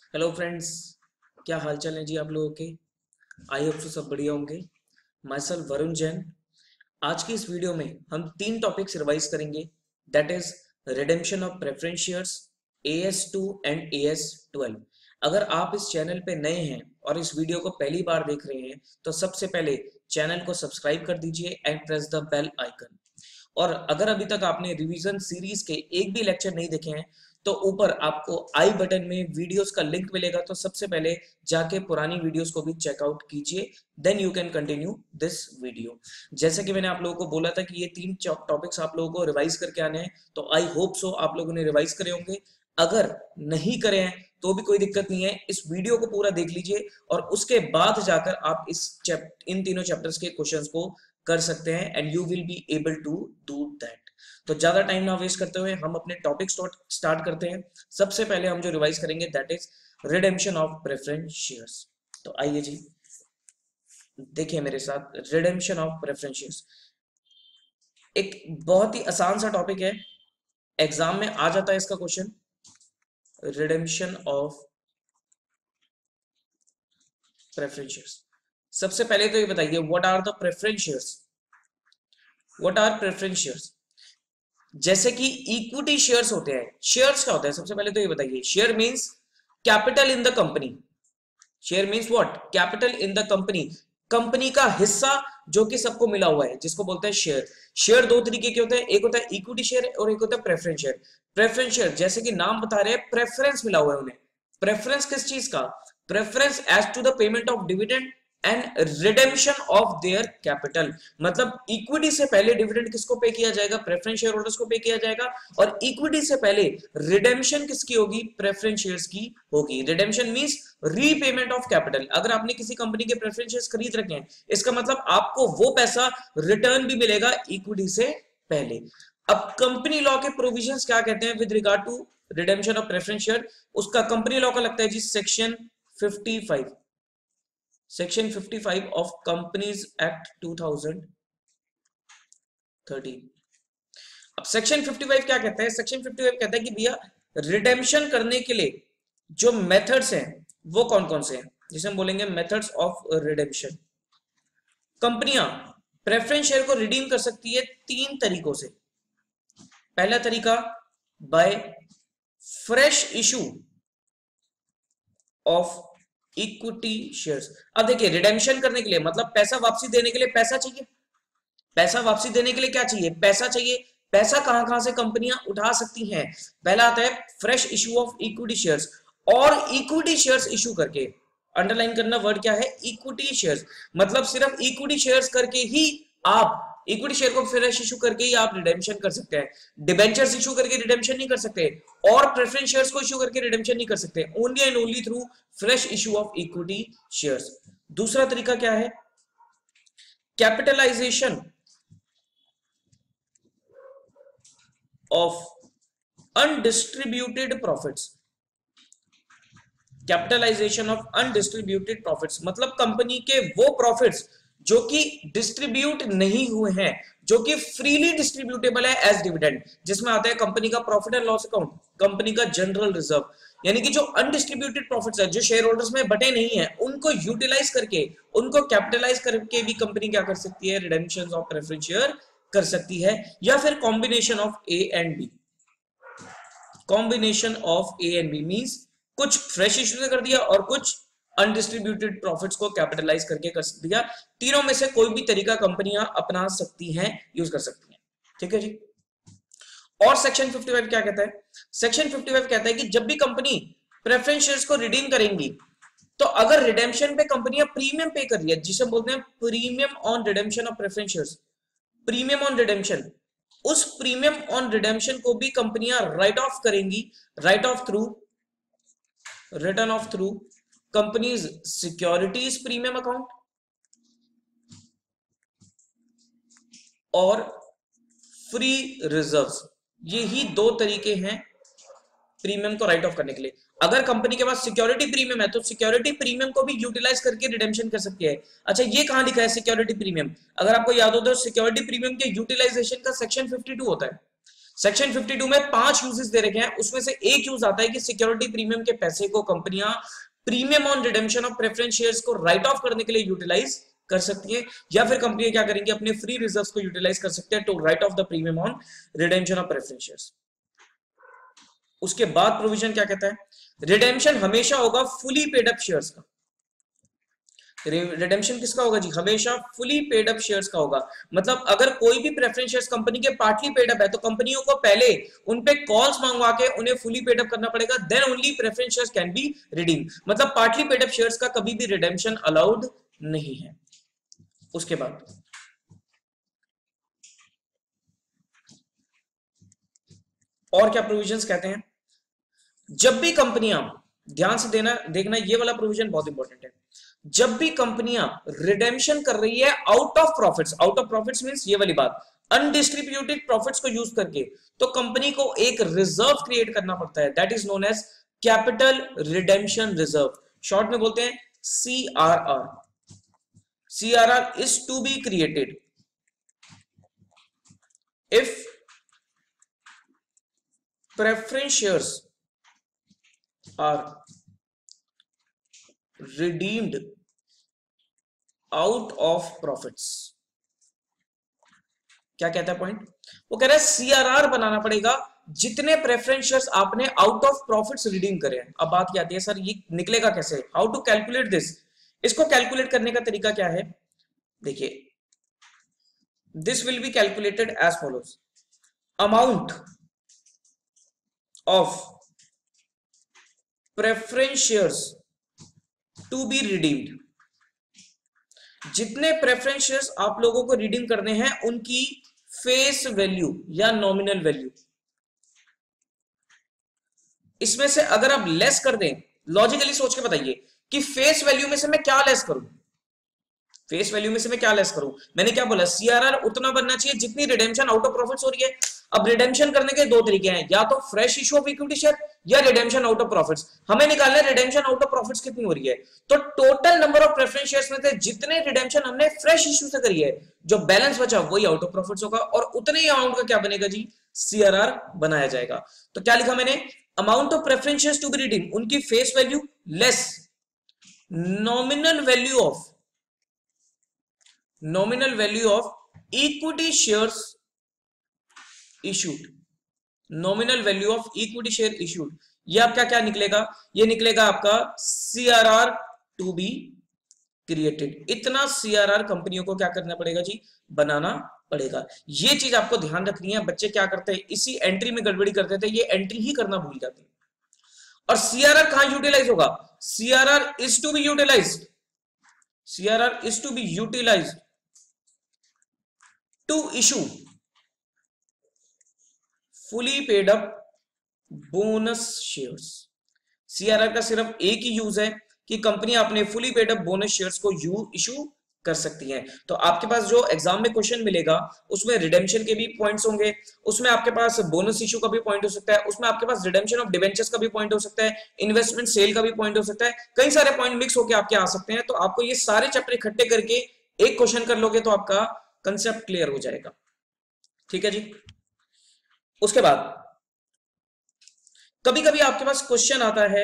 Hello friends, क्या हाल चाल है जी आप लोगों के। आई होप सो सब बढ़िया होंगे। Myself Varun Jain. आज की इस वीडियो में हम तीन टॉपिक्स रिवाइज करेंगे। That is redemption of preference shares, AS2 and AS12। अगर आप इस चैनल पे नए हैं और इस वीडियो को पहली बार देख रहे हैं तो सबसे पहले चैनल को सब्सक्राइब कर दीजिए and press the bell icon. और अगर अभी तक आपने रिवीजन सीरीज के एक भी लेक्चर नहीं देखे हैं तो ऊपर आपको आई बटन में वीडियोस का लिंक मिलेगा, तो सबसे पहले जाके पुरानी वीडियोस को भी चेकआउट कीजिए, then you can continue this video. जैसे कि मैंने आप लोगों को बोला था कि ये तीन टॉपिक्स आप लोगों को रिवाइज करके आने हैं, तो आई होप सो आप लोगों ने रिवाइज करे होंगे। अगर नहीं करे हैं तो भी कोई दिक्कत नहीं है, इस वीडियो को पूरा देख लीजिए और उसके बाद जाकर आप इन तीनों चैप्टर्स के क्वेश्चंस को कर सकते हैं and you will be able to do that. तो ज्यादा टाइम ना वेस्ट करते हुए हम अपने टॉपिक स्टार्ट करते हैं। सबसे पहले हम जो रिवाइज करेंगे that is redemption of preference shares. तो आइए जी, देखिए मेरे साथ रिडेम्पशन ऑफ प्रेफरेंस शेयर्स एक बहुत ही आसान सा टॉपिक है, एग्जाम में आ जाता है इसका question. Redemption of preference shares, सबसे पहले तो ये बताइए what are the preference shares. What are preference shares? जैसे कि इक्विटी शेयर्स होते हैं। शेयर्स क्या होता है सबसे पहले तो ये बताइए। Share means capital in the company. Share means what? Capital in the company, company का हिस्सा जो कि सबको मिला हुआ है, जिसको बोलते हैं शेयर। शेयर दो तरीके के होते हैं, एक होता है इक्विटी शेयर और एक होता है प्रेफरेंस शेयर। प्रेफरेंस शेयर जैसे कि नाम बता रहे हैं, प्रेफरेंस मिला हुआ है उन्हें। प्रेफरेंस किस चीज का? Preference as to the payment of dividend and redemption of their capital. मतलब इक्विटी से पहले डिविडेंड किसको पे किया जाएगा? प्रेफरेंस शेयर होल्डर्स को पे किया जाएगा। और इक्विटी से पहले रिडेम्पशन किसकी होगी? प्रेफरेंस शेयर्स की होगी। Redemption means repayment of capital. अगर आपने किसी कंपनी के प्रेफरेंस शेयर्स खरीद रखे हैं, इसका मतलब आपको वो पैसा रिटर्न भी मिलेगा इक्विटी से पहले। अब कंपनी लॉ के प्रोविजंस क्या कहते हैं with regard to redemption of preference share? उसका कंपनी लॉ का लगता है जी section 55, section 55 of companies act 2013। अब सेक्शन 55 क्या कहता है? सेक्शन 55 कहता है कि भैया रिडेम्पशन करने के लिए जो मेथड्स हैं वो कौन कौन से हैं, जिसे हम बोलेंगे मेथड्स ऑफ रिडेम्पशन। कंपनियां प्रेफरेंस शेयर को रिडीम कर सकती है तीन तरीकों से। पहला तरीका by fresh issue of equity shares. अब देखिए रिडेम्पशन करने के लिए मतलब पैसा वापसी देने के लिए पैसा चाहिए। पैसा वापसी देने के लिए क्या चाहिए? पैसा चाहिए। पैसा कहां कहां से कंपनियां उठा सकती हैं? पहला आता है fresh issue of equity shares. और इक्विटी शेयर्स इशू करके, अंडरलाइन करना वर्ड क्या है? Equity shares. मतलब सिर्फ इक्विटी शेयर्स करके ही आप, इक्विटी शेयर को फ्रेश इशू करके ही आप रिडेम्पशन कर सकते हैं। डिबेंचर्स इशू करके रिडेम्पशन नहीं कर सकते और प्रेफरेंस शेयर्स को इशू करके रिडेम्पशन नहीं कर सकते, only and only through fresh issue of equity shares. दूसरा तरीका क्या है? Capitalisation of undistributed profits. Capitalisation of undistributed profits मतलब कंपनी के वो प्रॉफिट्स जो कि डिस्ट्रीब्यूट नहीं हुए हैं, जो कि फ्रीली डिस्ट्रीब्यूटेबल है एज डिविडेंड, जिसमें आता है कंपनी का profit and loss account, company का जनरल रिजर्व। यानी कि जो अनडिस्ट्रीब्यूटेड प्रॉफिट्स है, जो शेयर होल्डर्स में बटे नहीं है, उनको यूटिलाइज करके, उनको कैपिटलाइज करके भी कंपनी क्या कर सकती है? रिडेम्पशन ऑफ प्रेफरेंस शेयर कर सकती है। या फिर combination of A and B. Combination of A and B means कुछ फ्रेश इश्यू से कर दिया और कुछ अनडिस्ट्रीब्यूटेड प्रॉफिट्स को कैपिटलाइज करके कर दिया। तीनों में से कोई भी तरीका कंपनियां अपना सकती हैं, यूज कर सकती हैं। ठीक है जी। और सेक्शन 55 क्या कहता है? सेक्शन 55 कहता है कि जब भी कंपनी प्रेफरेंस शेयर्स को रिडीम करेंगी, तो अगर रिडेम्पशन पे कंपनियां प्रीमियम पे कर रही है, जिसे बोलते हैं premium on redemption of preference shares, premium on redemption, उस प्रीमियम ऑन रिडेम्पशन को भी कंपनियां राइट ऑफ करेंगी, write off through, written off through companies securities premium account और फ्री रिजर्व्स। ये ही दो तरीके हैं प्रीमियम को राइट ऑफ करने के लिए। अगर कंपनी के पास सिक्योरिटी प्रीमियम है तो सिक्योरिटी प्रीमियम को भी यूटिलाइज करके रिडेम्पशन कर सकती है। अच्छा, ये कहां लिखा है सिक्योरिटी प्रीमियम? अगर आपको याद हो तो सिक्योरिटी प्रीमियम के यूटिलाइजेशन का सेक्शन 52 होता है। सेक्शन 52 में 5 यूजेस दे रखे हैं, उसमें से एक यूज आता है कि सिक्योरिटी प्रीमियम के पैसे को कंपनियां premium on redemption of preference shares को राइट ऑफ करने के लिए यूटिलाइज कर सकती है, या फिर कंपनी क्या करेंगे अपने फ्री रिजर्व्स को यूटिलाइज कर सकते हैं to write off the premium on redemption of preference shares. उसके बाद प्रोविजन क्या कहता है, रिडेम्पशन हमेशा होगा फुली पेड अप शेयर्स का। रिडेम्पशन किसका होगा जी, हमेशा फुली पेड अप शेयर्स का होगा। मतलब अगर कोई भी प्रेफरेंस शेयर्स कंपनी के पार्टली पेड अप है तो कंपनियों को पहले उन पे कॉल्स मंगवा के उन्हें फुली पेड अप करना पड़ेगा, then only preference shares can be redeem. मतलब पार्टली पेड अप शेयर्स का कभी भी रिडेम्पशन अलाउड नहीं है। उसके बाद और क्या प्रोविजंस कहते हैं, जब भी कंपनियां, ध्यान से देखना ये वाला प्रोविजन बहुत इंपॉर्टेंट है, जब भी कंपनियां रिडेम्पशन कर रही है आउट ऑफ प्रॉफिट्स मींस ये वाली बात, अनडिस्ट्रीब्यूटेड प्रॉफिट्स को यूज करके, तो कंपनी को एक रिजर्व क्रिएट करना पड़ता है, that is known as capital redemption reserve, short में बोलते हैं CRR। CRR is to be created if preference shares are redeemed out of profits। क्या कहता है पॉइंट, वो कह रहा है CRR बनाना पड़ेगा जितने प्रेफरेंस शेयर्स आपने आउट ऑफ प्रॉफिट्स रिडीम करे हैं। अब बात क्या आती है, सर ये निकलेगा कैसे, हाउ टू कैलकुलेट दिस। इसको कैलकुलेट करने का तरीका क्या है, देखिए, this will be calculated as follows, amount of preference shares to be redeemed, जितने प्रेफरेंस शेयर्स आप लोगों को रिडीम करने हैं उनकी फेस वैल्यू या नॉमिनल वैल्यू, इसमें से अगर आप लेस कर दें, लॉजिकली सोच के बताइए कि फेस वैल्यू में से मैं क्या लेस करूं, फेस वैल्यू में से मैं क्या लेस करूं, मैंने क्या बोला, CRR उतना बनना चाहिए जितनी रिडेम्पशन आउट ऑफ प्रॉफिट्स हो रही है। अब रिडेम्पशन करने के दो तरीके हैं, या तो fresh issue of equity share या रिडेम्पशन आउट ऑफ प्रॉफिट्स। हमें निकालना है रिडेम्पशन आउट ऑफ प्रॉफिट्स कितनी हो रही है, तो total number of preference shares में से जितने रिडेम्पशन हमने फ्रेश इशू से करी है, जो बैलेंस बचा वही आउट ऑफ प्रॉफिट्स होगा, और उतने ही अमाउंट का क्या बनेगा जी, CRR बनाया जाएगा। तो क्या लिखा मैंने, amount of preference shares to be redeem, उनकी face value less nominal value of equity shares issued, nominal value of equity share issued, ये आपका क्या निकलेगा, ये निकलेगा आपका CRR टू बी क्रिएटेड। इतना CRR कंपनियों को क्या करना पड़ेगा जी, बनाना पड़ेगा। ये चीज आपको ध्यान रखनी है, बच्चे क्या करते हैं इसी एंट्री में गड़बड़ी करते थे, ये एंट्री ही करना भूल जाते हैं। और CRR कहां यूटिलाइज होगा, CRR is to be utilised, CRR is to be utilised to issue fully paid up bonus shares. CRR का सिर्फ एक ही यूज है कि कंपनी अपने fully paid up bonus shares को इशू कर सकती हैं। तो आपके पास जो एग्जाम में क्वेश्चन मिलेगा उसमें रिडेम्पशन के भी पॉइंट्स होंगे, उसमें आपके पास बोनस इशू का भी पॉइंट हो सकता है, उसमें आपके पास रिडेम्पशन ऑफ डिबेंचर्स का भी पॉइंट हो सकता है, इन्वेस्टमेंट सेल का भी पॉइंट हो सकता है, कई सारे पॉइंट मिक्स होकर आपके आ सकते हैं। तो आपको ये सारे चैप्टर इकट्ठे करके एक क्वेश्चन कर लोगे तो आपका कंसेप्ट क्लियर हो जाएगा। ठीक है जी। उसके बाद कभी कभी आपके पास क्वेश्चन आता है,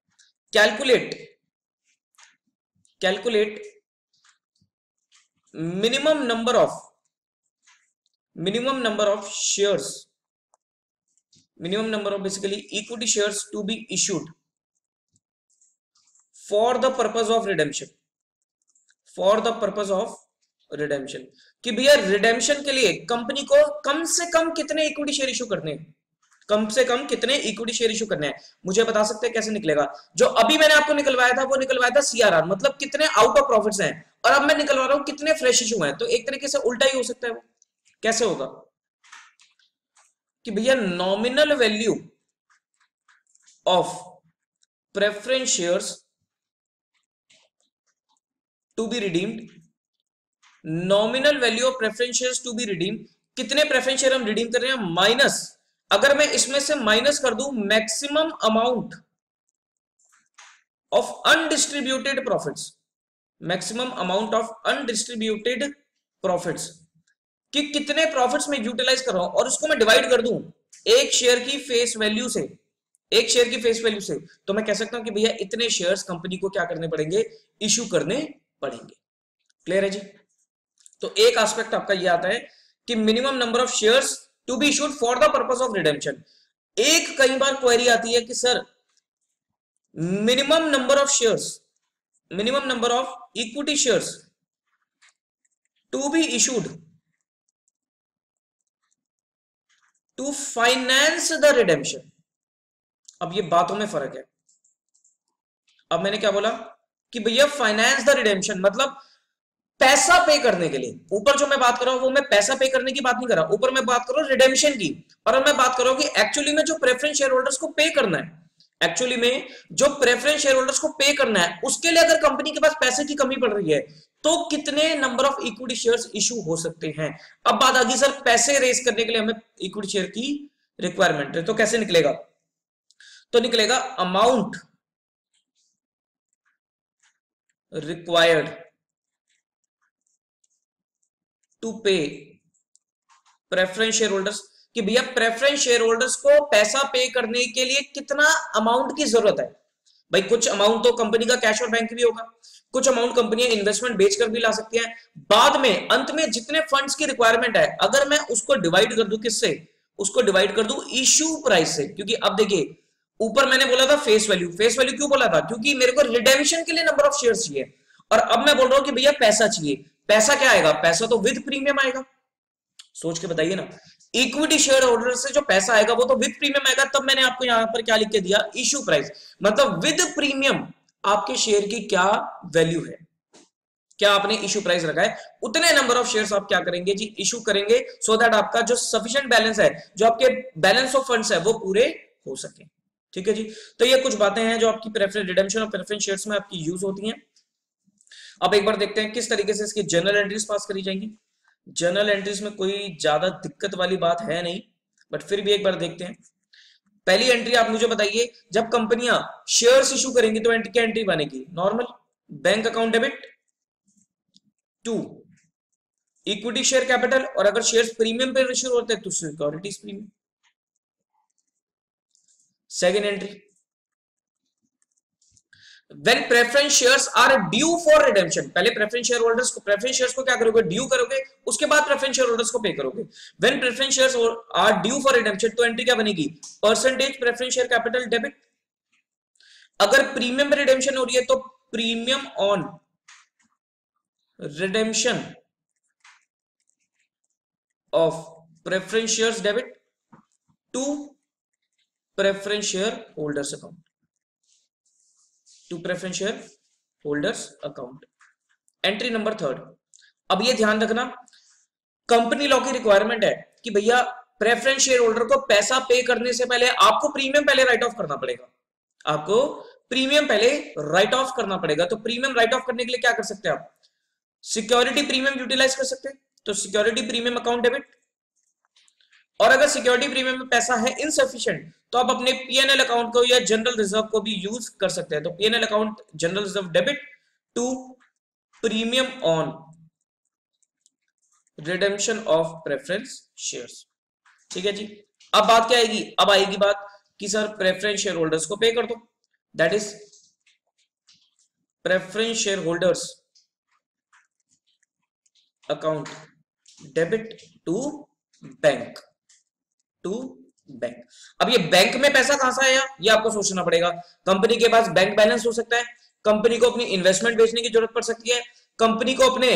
calculate minimum number of shares, minimum number of basically equity shares to be issued for the purpose of redemption, कि भैया रिडेम्पशन के लिए कंपनी को कम से कम कितने इक्विटी शेयर इशू करने हैं, कम से कम कितने इक्विटी शेयर इशू करने हैं, मुझे बता सकते हैं कैसे निकलेगा। जो अभी मैंने आपको निकलवाया था वो निकलवाया था CRR, मतलब कितने आउट ऑफ प्रॉफिट्स हैं, और अब मैं निकलवा रहा हूं कितने फ्रेश इशू हैं। तो एक तरीके से उल्टा ही हो सकता है। वो कैसे होगा कि भैया nominal value of preference shares to be redeemed, nominal value of preference shares to be redeemed, कितने प्रेफरेंस शेयर हम रिडीम कर रहे हैं, माइनस, अगर मैं इसमें से माइनस कर दूं maximum amount of undistributed profits, maximum amount of undistributed profits, कि कितने प्रॉफिट्स में यूटिलाइज कर रहा हूं, और उसको मैं डिवाइड कर दूं एक शेयर की फेस वैल्यू से, एक शेयर की फेस वैल्यू से तो मैं कह सकता हूं कि भैया इतने शेयर्स कंपनी को क्या करने पड़ेंगे, इशू करने पड़ेंगे। क्लियर है जी। तो एक एस्पेक्ट आपका ये आता है कि minimum number of shares to be issued for the purpose of redemption. एक कई बार क्वेरी आती है कि sir minimum number of shares, minimum number of equity shares to be issued to finance the redemption. अब ये बातों में फर्क है। अब मैंने क्या बोला कि भैया फाइनेंस द रिडेम्पशन मतलब पैसा पे करने के लिए। ऊपर जो मैं बात कर रहा हूं वो मैं पैसा पे करने की बात नहीं कर रहा, ऊपर मैं बात कर रहा हूं रिडेम्पशन की। और अब मैं बात कर रहा हूं कि एक्चुअली में जो प्रेफरेंस शेयर होल्डर्स को पे करना है, एक्चुअली में जो प्रेफरेंस शेयर होल्डर्स को पे करना है, उसके लिए अगर कंपनी के पास पैसे की कमी पड़ रही है तो कितने number of equity shares issue हो सकते हैं। अब बात आ गई सर पैसे रेज करने के लिए हमें इक्विटी शेयर की रिक्वायरमेंट है, तो कैसे निकलेगा, तो निकलेगा amount required to pay preference share holders, कि भैया प्रेफरेंस शेयर होल्डर्स को पैसा पे करने के लिए कितना अमाउंट की जरूरत है। भाई कुछ अमाउंट तो कंपनी का कैश और बैंक भी होगा, कुछ अमाउंट कंपनियां इन्वेस्टमेंट बेचकर भी ला सकती हैं। बाद में अंत में जितने फंड्स की रिक्वायरमेंट है अगर मैं उसको डिवाइड कर दूं किससे, उसको डिवाइड कर दूं इश्यू प्राइस से। क्योंकि अब देखिए ऊपर मैंने बोला था फेस वैल्यू, फेस वैल्यू क्यों बोला था, क्योंकि मेरे को रिडेम्पशन के लिए नंबर ऑफ शेयर्स चाहिए। और अब मैं बोल रहा हूं कि भैया पैसा चाहिए, पैसा क्या आएगा, पैसा तो विद प्रीमियम आएगा। सोच के बताइए ना, इक्विटी शेयर होल्डर से जो पैसा आएगा वो तो विद प्रीमियम आएगा। तब मैंने आपको यहां पर क्या लिख के दिया, इश्यू प्राइस, मतलब विद प्रीमियम आपके शेयर की क्या वैल्यू है, क्या आपने इशू प्राइस रखा है, उतने नंबर ऑफ शेयर्स आप क्या करेंगे जी, इशू करेंगे, सो दैट आपका जो सफिशिएंट बैलेंस है, जो आपके बैलेंस ऑफ फंड्स है वो पूरे हो सके। ठीक है जी। तो ये कुछ बातें हैं जो आपकी प्रेफरेंस रिडेम्पशन और प्रेफरेंस शेयर्स में आपकी यूज होती हैं। अब एक बार देखते हैं किस तरीके से इसकी जर्नल एंट्रीज पास करी जाएंगी। जर्नल एंट्रीज में कोई ज्यादा दिक्कत वाली बात है नहीं, बट फिर भी एक बार देखते हैं। पहली एंट्री आप मुझे बताइए, जब कंपनियां शेयर्स इशू करेंगी तो क्या एंट्री बनेगी, normal bank account debit to equity share capital, और अगर शेयर्स प्रीमियम पे इशू होते हैं तो securities premium. Second entry, when preference shares are due for redemption, पहले preference shareholders को, preference shares को क्या करोगे, ड्यू करोगे, उसके बाद preference shareholders को पे करोगे। when preference shares are due for redemption तो एंट्री क्या बनेगी, percentage preference share capital debit. अगर प्रीमियम पे रिडेम्पशन हो रही है तो premium on redemption of preference shares debit to preference share holders account, to preference share holders account. Entry number third, अब ये ध्यान रखना कंपनी लॉ की रिक्वायरमेंट है कि भैया प्रेफरेंस शेयर होल्डर को पैसा पे करने से पहले आपको प्रीमियम पहले राइट ऑफ करना पड़ेगा, आपको प्रीमियम पहले राइट ऑफ करना पड़ेगा। तो प्रीमियम राइट ऑफ करने के लिए क्या कर सकते हैं आप, सिक्योरिटी प्रीमियम यूटिलाइज कर सकते हैं, तो सिक्योरिटी प्रीमियम अकाउंट डेबिट। और अगर सिक्योरिटी प्रीमियम में पैसा है इनसफिशिएंट तो आप अपने पीएनएल अकाउंट को या जनरल रिजर्व को भी यूज कर सकते हैं। तो PNL account general reserve debit to premium on redemption of preference shares. ठीक है जी। अब बात क्या आएगी, अब आएगी बात कि सर प्रेफरेंस शेयर होल्डर्स को पे कर दो, that is preference share holders account debit to bank, to bank. अब ये बैंक में पैसा कहां से आया ये आपको सोचना पड़ेगा। कंपनी के पास बैंक बैलेंस हो सकता है, कंपनी को अपनी इन्वेस्टमेंट बेचने की जरूरत पड़ सकती है, कंपनी को अपने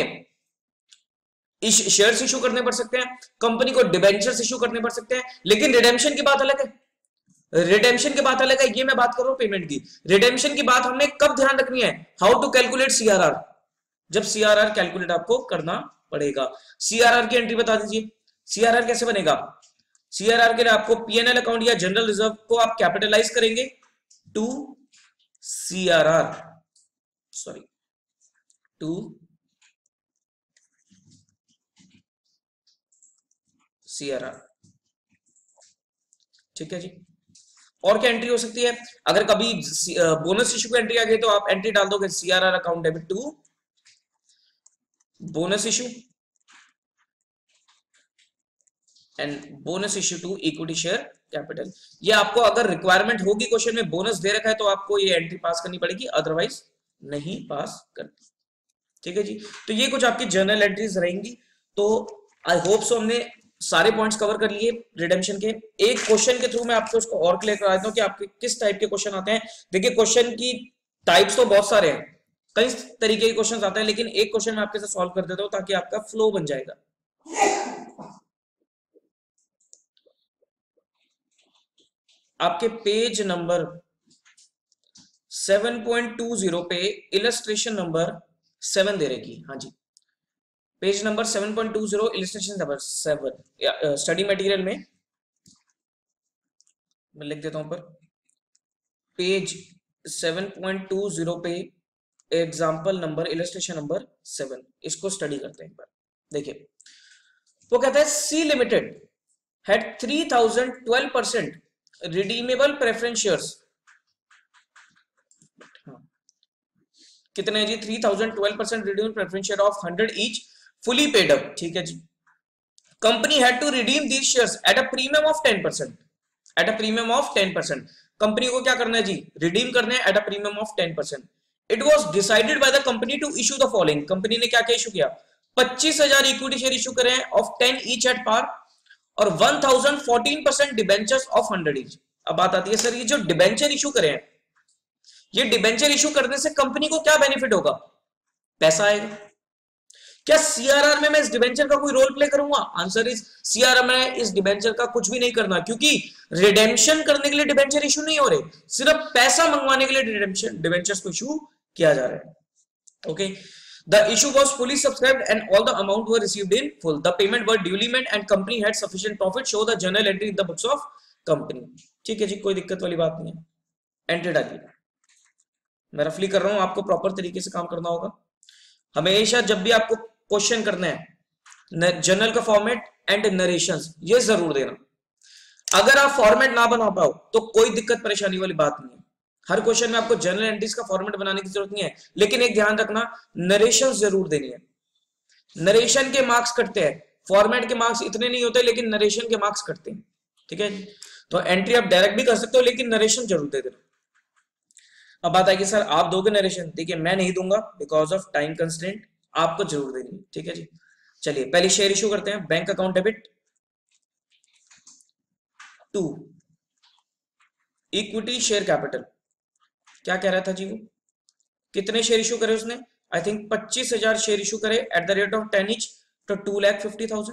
शेयर्स इशू करने पड़ सकते हैं, कंपनी को डिबेंचर्स इशू करने पड़ सकते हैं। लेकिन रिडेम्पशन की बात अलग है, रिडेम्पशन की बात अलग है, ये मैं बात कर रहा हूं पेमेंट की। रिडेम्पशन की बात हमने कब ध्यान रखनी है, हाउ टू कैलकुलेट सीआरआर, जब सीआरआर कैलकुलेट आपको करना पड़ेगा। सीआरआर की एंट्री बता दीजिए, सीआरआर कैसे बनेगा, सीआरआर के लिए आपको पीएनएल अकाउंट या जनरल रिजर्व को आप कैपिटलाइज करेंगे to CRR, sorry to CRR. ठीक है जी। और क्या एंट्री हो सकती है, अगर कभी बोनस इशू की एंट्री आ गई तो आप एंट्री डाल दोगे CRR account debit to bonus issue and bonus issue to equity share capital. ये आपको अगर रिक्वायरमेंट होगी क्वेश्चन में बोनस दे रखा है तो आपको ये एंट्री पास करनी पड़ेगी, अदरवाइज नहीं पास करती। ठीक है जी, तो ये कुछ आपकी जर्नल एंट्रीज रहेंगी। तो आई होप सो हमने सारे पॉइंट्स कवर कर लिए रिडेम्पशन के। एक क्वेश्चन के थ्रू मैं आपको उसको और क्लियर करा देता हूं कि आपके किस टाइप के क्वेश्चन आते हैं। देखिए क्वेश्चन की टाइप्स तो बहुत सारे हैं, कई तरीके के क्वेश्चन आते हैं, लेकिन एक क्वेश्चन मैं आपके साथ सॉल्व कर देता हूं ताकि आपका फ्लो बन जाएगा। आपके पेज नंबर 7.20 पे इलस्ट्रेशन नंबर 7 दे रखी। हाँ जी, page number 7.20 illustration number 7 study material में मैं लिख देता हूं पर पेज 7.20 पे एग्जाम्पल नंबर इलस्ट्रेशन नंबर 7, इसको स्टडी करते हैं एक बार। देखिए वो कहता है C limited had 3012% redeemable preference shares। कितने जी? 3012% redeemable preference share of 100 each fully paid up। ठीक है जी, company had to redeem these shares at a premium of 10%। at a premium of 10%। Company को क्या करना है जी? रिडीम करना है at a premium of 10%। it was decided by the company to issue the following। Company ने क्या क्या issue किया? 25,000 इक्विटी शेयर इशू करे हैं of 10 each at par और 1014% डिबेंचर्स ऑफ 100 ईच। अब बात आती है सर ये जो डिबेंचर इशू करें, ये डिबेंचर इशू करने से कंपनी को क्या बेनिफिट होगा? पैसा आएगा। क्या सीआरआर में मैं इस डिबेंचर का कोई रोल प्ले करूंगा? आंसर इज सीआरआर में इस डिबेंचर का कुछ भी नहीं करना, क्योंकि रिडेम्पशन करने के लिए डिबेंचर इशू नहीं हो रहे, सिर्फ पैसा मंगवाने के लिए रिडेम्पशन डिबेंचर्स को इशू किया जा रहा है। Okay, the issue was fully subscribed and all the amount were received in full, the payment were duly made and company had sufficient profit, show the journal entry in the books of company। ठीक है जी, कोई दिक्कत वाली बात नहीं है, entry डालिए। मैं रफली कर रहा हूं, आपको प्रॉपर तरीके से काम करना होगा। हमेशा जब भी आपको क्वेश्चन करना है, जर्नल का फॉर्मेट एंड नरेशंस ये जरूर देना। अगर आप फॉर्मेट ना बना पाओ तो कोई दिक्कत परेशानी वाली बात नहीं है, हर क्वेश्चन में आपको जर्नल एंट्रीज का फॉर्मेट बनाने की जरूरत नहीं है, लेकिन एक ध्यान रखना नरेशन जरूर देनी है। नरेशन के मार्क्स कटते हैं, फॉर्मेट के मार्क्स इतने नहीं होते, लेकिन नरेशन के मार्क्स कटते हैं। ठीक है, तो एंट्री आप डायरेक्ट भी कर सकते हो, लेकिन नरेशन जरूर दे देना। अब बात आएगी सर आप दोगे नरेशन? देखिए मैं नहीं दूंगा बिकॉज ऑफ टाइम कंस्ट्रेंट, आपको जरूर देनी है। ठीक है जी, चलिए पहले शेयर इशू करते हैं। Bank account debit to equity share capital. क्या कह रहा था जी वो? कितने शेयर इशू करे उसने? आई थिंक 25,000 शेयर इशू करे at the rate of 10 each, तो 2,50,000।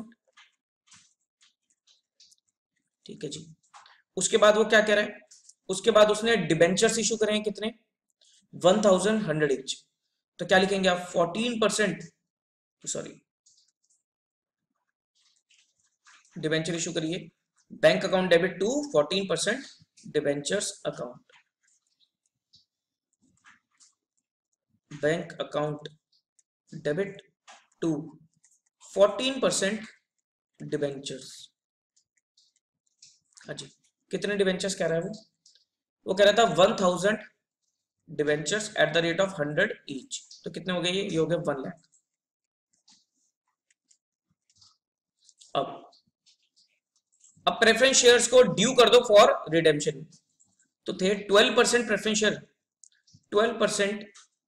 ठीक है जी, उसके बाद वो क्या कह रहा है? उसके बाद उसने डिबेंचर्स इशू करे हैं कितने? 1,100 ईच। तो क्या लिखेंगे आप? 14%, सॉरी डिबेंचर इशू करिए, bank account debit to 14% debentures account, bank account debit to 14% debentures. हाँ जी, कितने डिबेंचर्स कह रहा है वो कह रहा था 1,000 debentures at the rate of 100 each. तो कितने हो गए ये हो गए 1 लाख। अब प्रेफरेंस शेयर्स को ड्यू कर दो फॉर रिडेम्पशन। तो थे 12% preference share, 12%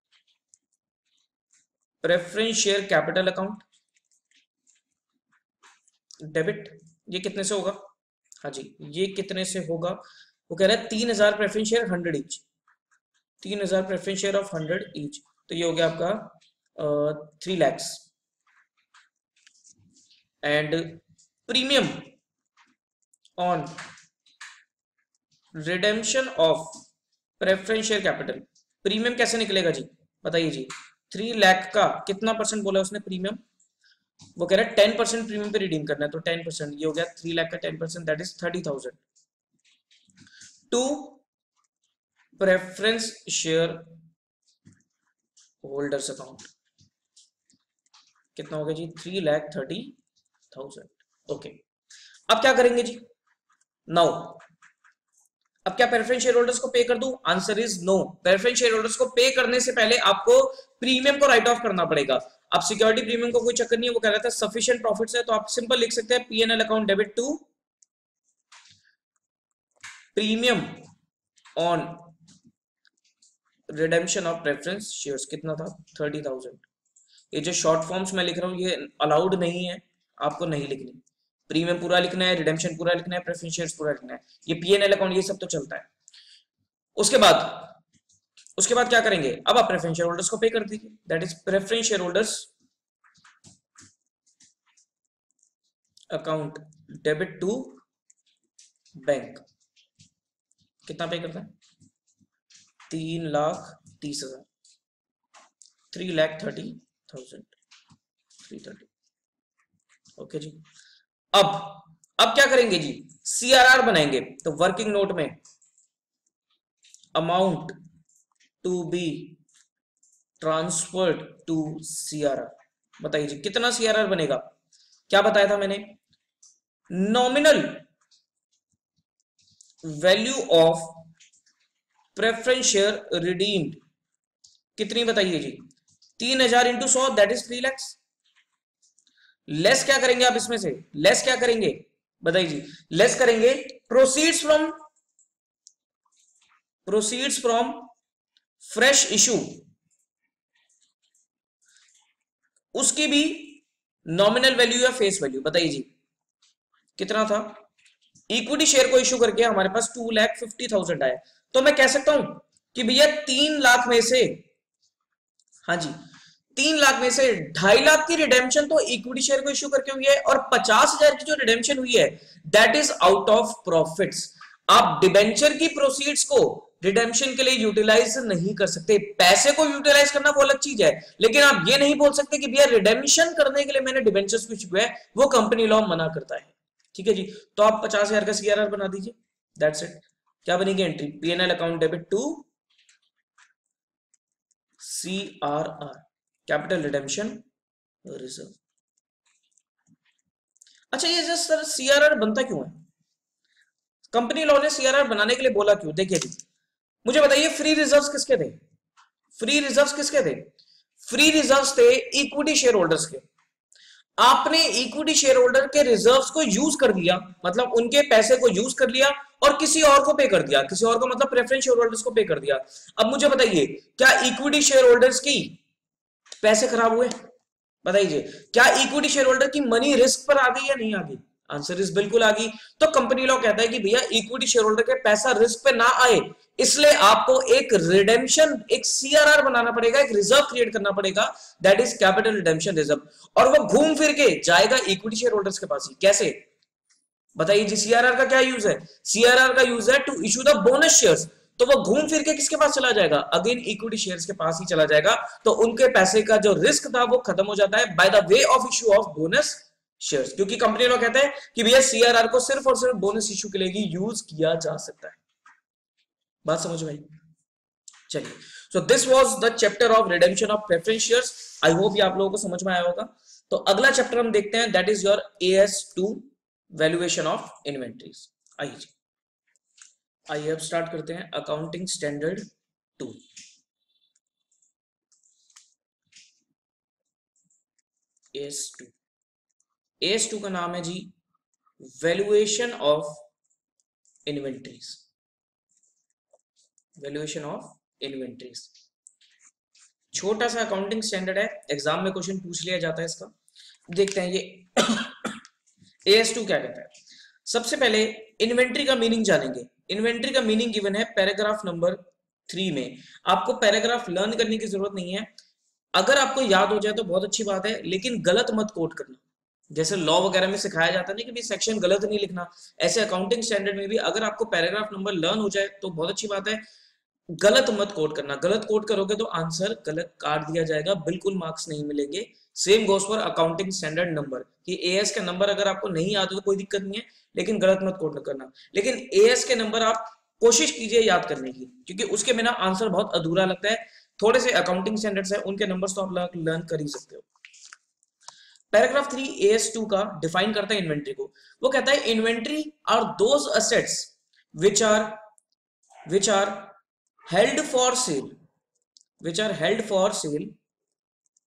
preference share capital account debit. ये कितने से होगा? हाँ जी, ये कितने से होगा? वो कह रहा है 3,000 preference share 100 each, 3,000 preference share of 100 each. तो ये हो गया आपका 3 lakhs। And premium on redemption of preference share capital, premium कैसे निकलेगा जी? बताइए जी। 3 लाख का कितना परसेंट बोला उसने प्रीमियम? वो कह रहा है 10% प्रीमियम पे रिडीम करना है, तो 10%, ये हो गया 3 लाख का 10%, that is 30,000 to preference share holders account. कितना हो गया जी? 3,30,000। ओके, अब क्या करेंगे जी? नाउ अब क्या प्रेफरेंस शेयर होल्डर्स को पे कर दूं? Answer is no. Preference share holders को पे करने से पहले आपको प्रीमियम को राइट ऑफ करना पड़ेगा। आप सिक्योरिटी प्रीमियम का कोई चक्कर नहीं है, वो कह रहा था सफिशिएंट प्रॉफिट्स है, तो आप सिंपल लिख सकते हैं P&L account debit to premium on redemption of preference shares. कितना था? 30,000। ये जो शॉर्ट फॉर्म्स मैं लिख रहा हूँ ये अलाउड नहीं है, आपको नहीं लिखनी। प्रीमियम पूरा लिखना है, रिडेम्पशन पूरा लिखना है, प्रेफरेंस शेयर्स पूरा लिखना है। ये P&L अकाउंट ये सब तो चलता है। उसके बाद क्या करेंगे? अब आप प्रेफरेंस शेयर होल्डर्स को पे कर दीजिए, that is preference share holders account debit to bank. कितना पे करता है? 3,30,000, 3,30,000, 330। ओके जी। अब क्या करेंगे जी? CRR बनाएंगे। तो वर्किंग नोट में amount to be transferred to CRR। बताइए जी कितना CRR बनेगा? क्या बताया था मैंने? Nominal value of preference share redeemed कितनी बताइए जी? 3,000 into 100 that is 3 lakh. Less क्या करेंगे आप इसमें से? लेस क्या करेंगे बताइए जी? लेस करेंगे प्रोसीड्स फ्रॉम फ्रेश इशू, उसकी भी नॉमिनल वैल्यू या फेस वैल्यू बताइए जी कितना था? इक्विटी शेयर को इशू करके हमारे पास 2,50,000 आया, तो मैं कह सकता हूं कि भैया 3 लाख में से, हाँ जी 3 लाख में से 2.5 लाख की रिडेम्पशन तो इक्विटी शेयर को इशू करके हुई है, और 50,000 की जो रिडेम्पशन हुई है that is out of profits. आप डिबेंचर की प्रोसीड्स को रिडेम्पशन के लिए यूटिलाइज नहीं कर सकते। पैसे को यूटिलाइज करना वो अलग चीज है, लेकिन आप ये नहीं बोल सकते कि भैया रिडेम्पशन करने के लिए मैंने डिबेंचर्स को इशू किया है, वो कंपनी लॉ मना करता है। ठीक है जी। तो आप 50,000 का CRR बना दीजिए, दैट्स इट। क्या बनेगी एंट्री? P&L account debit to CRR, capital redemption reserve. अच्छा ये जस्ट सर CRR बनता क्यों है? कंपनी लॉ ने CRR बनाने के लिए बोला क्यों? देखिए जी मुझे बताइए, फ्री रिजर्व्स किसके थे? फ्री रिजर्व्स किसके थे? फ्री रिजर्व्स थे इक्विटी शेयर होल्डर्स के। आपने इक्विटी शेयर होल्डर के रिजर्व्स को यूज कर दिया, मतलब उनके पैसे को यूज कर लिया और किसी और को पे कर दिया। किसी और को मतलब प्रेफरेंस शेयर होल्डर्स को पे कर दिया। अब मुझे बताइए क्या इक्विटी शेयर होल्डर्स की पैसे खराब हुए? बताइए क्या इक्विटी शेयर होल्डर की मनी रिस्क पर आ गई या नहीं आ गई? आंसर इज बिल्कुल आ गई। तो कंपनी लॉ कहता है कि भैया इक्विटी शेयर होल्डर के पैसा रिस्क पे ना आए, इसलिए आपको एक रिडेम्पशन, एक CRR बनाना पड़ेगा, एक रिजर्व क्रिएट करना पड़ेगा, that is capital redemption reserve. और वो घूम फिर के जाएगा इक्विटी शेयर होल्डर्स के पास ही। कैसे बताइए जी? CRR का क्या यूज है? CRR का यूज है to issue the bonus shares. तो वो घूम फिर के किसके पास चला जाएगा? अगेन इक्विटी शेयर्स के पास ही चला जाएगा। तो उनके पैसे का जो रिस्क था वो खत्म हो जाता है by the way of issue of bonus shares, क्योंकि कंपनी लोग कहते हैं कि भैया CRR को सिर्फ और सिर्फ बोनस इशू के लिए ही यूज किया जा सकता है। बात समझ में? चलिए, so this was the chapter of redemption of preference shares. I hope ये आप लोगों को समझ में आया होगा। तो अगला चैप्टर हम देखते हैं, that is your AS2 valuation of inventories. आइए जी, आइए अब स्टार्ट करते हैं अकाउंटिंग स्टैंडर्ड 2। AS2 का नाम है जी valuation of inventories. Valuation of inventories छोटा सा अकाउंटिंग स्टैंडर्ड है, एग्जाम में क्वेश्चन पूछ लिया जाता है इसका। देखते हैं ये AS2 क्या कहता है। सबसे पहले इन्वेंट्री का मीनिंग जानेंगे। इन्वेंट्री का मीनिंग गिवन है पैराग्राफ नंबर 3 में। आपको पैराग्राफ लर्न करने की जरूरत नहीं है, अगर आपको याद हो जाए तो बहुत अच्छी बात है, लेकिन गलत मत कोट करना। जैसे लॉ वगैरह में सिखाया जाता है कि भी सेक्शन गलत नहीं लिखना, ऐसे अकाउंटिंग स्टैंडर्ड में भी अगर आपको पैराग्राफ नंबर लर्न हो जाए तो बहुत अच्छी बात है, गलत मत कोट करना। गलत कोट करोगे तो आंसर गलत काट दिया जाएगा, बिल्कुल मार्क्स नहीं मिलेंगे। Same goes for accounting standard number, कि AS का नंबर अगर आपको नहीं आता तो कोई दिक्कत नहीं है, लेकिन गलत मत कोट करना। लेकिन AS के नंबर आप कोशिश कीजिए याद करने की, क्योंकि उसके बिना आंसर बहुत अधूरा लगता है। थोड़े से अकाउंटिंग स्टैंडर्ड्स है, उनके नंबर्स तो आप लर्न कर ही सकते हो। पैराग्राफ 3 AS2 का डिफाइन करता है इन्वेंट्री को। वो कहता है inventory are those assets which are held for sale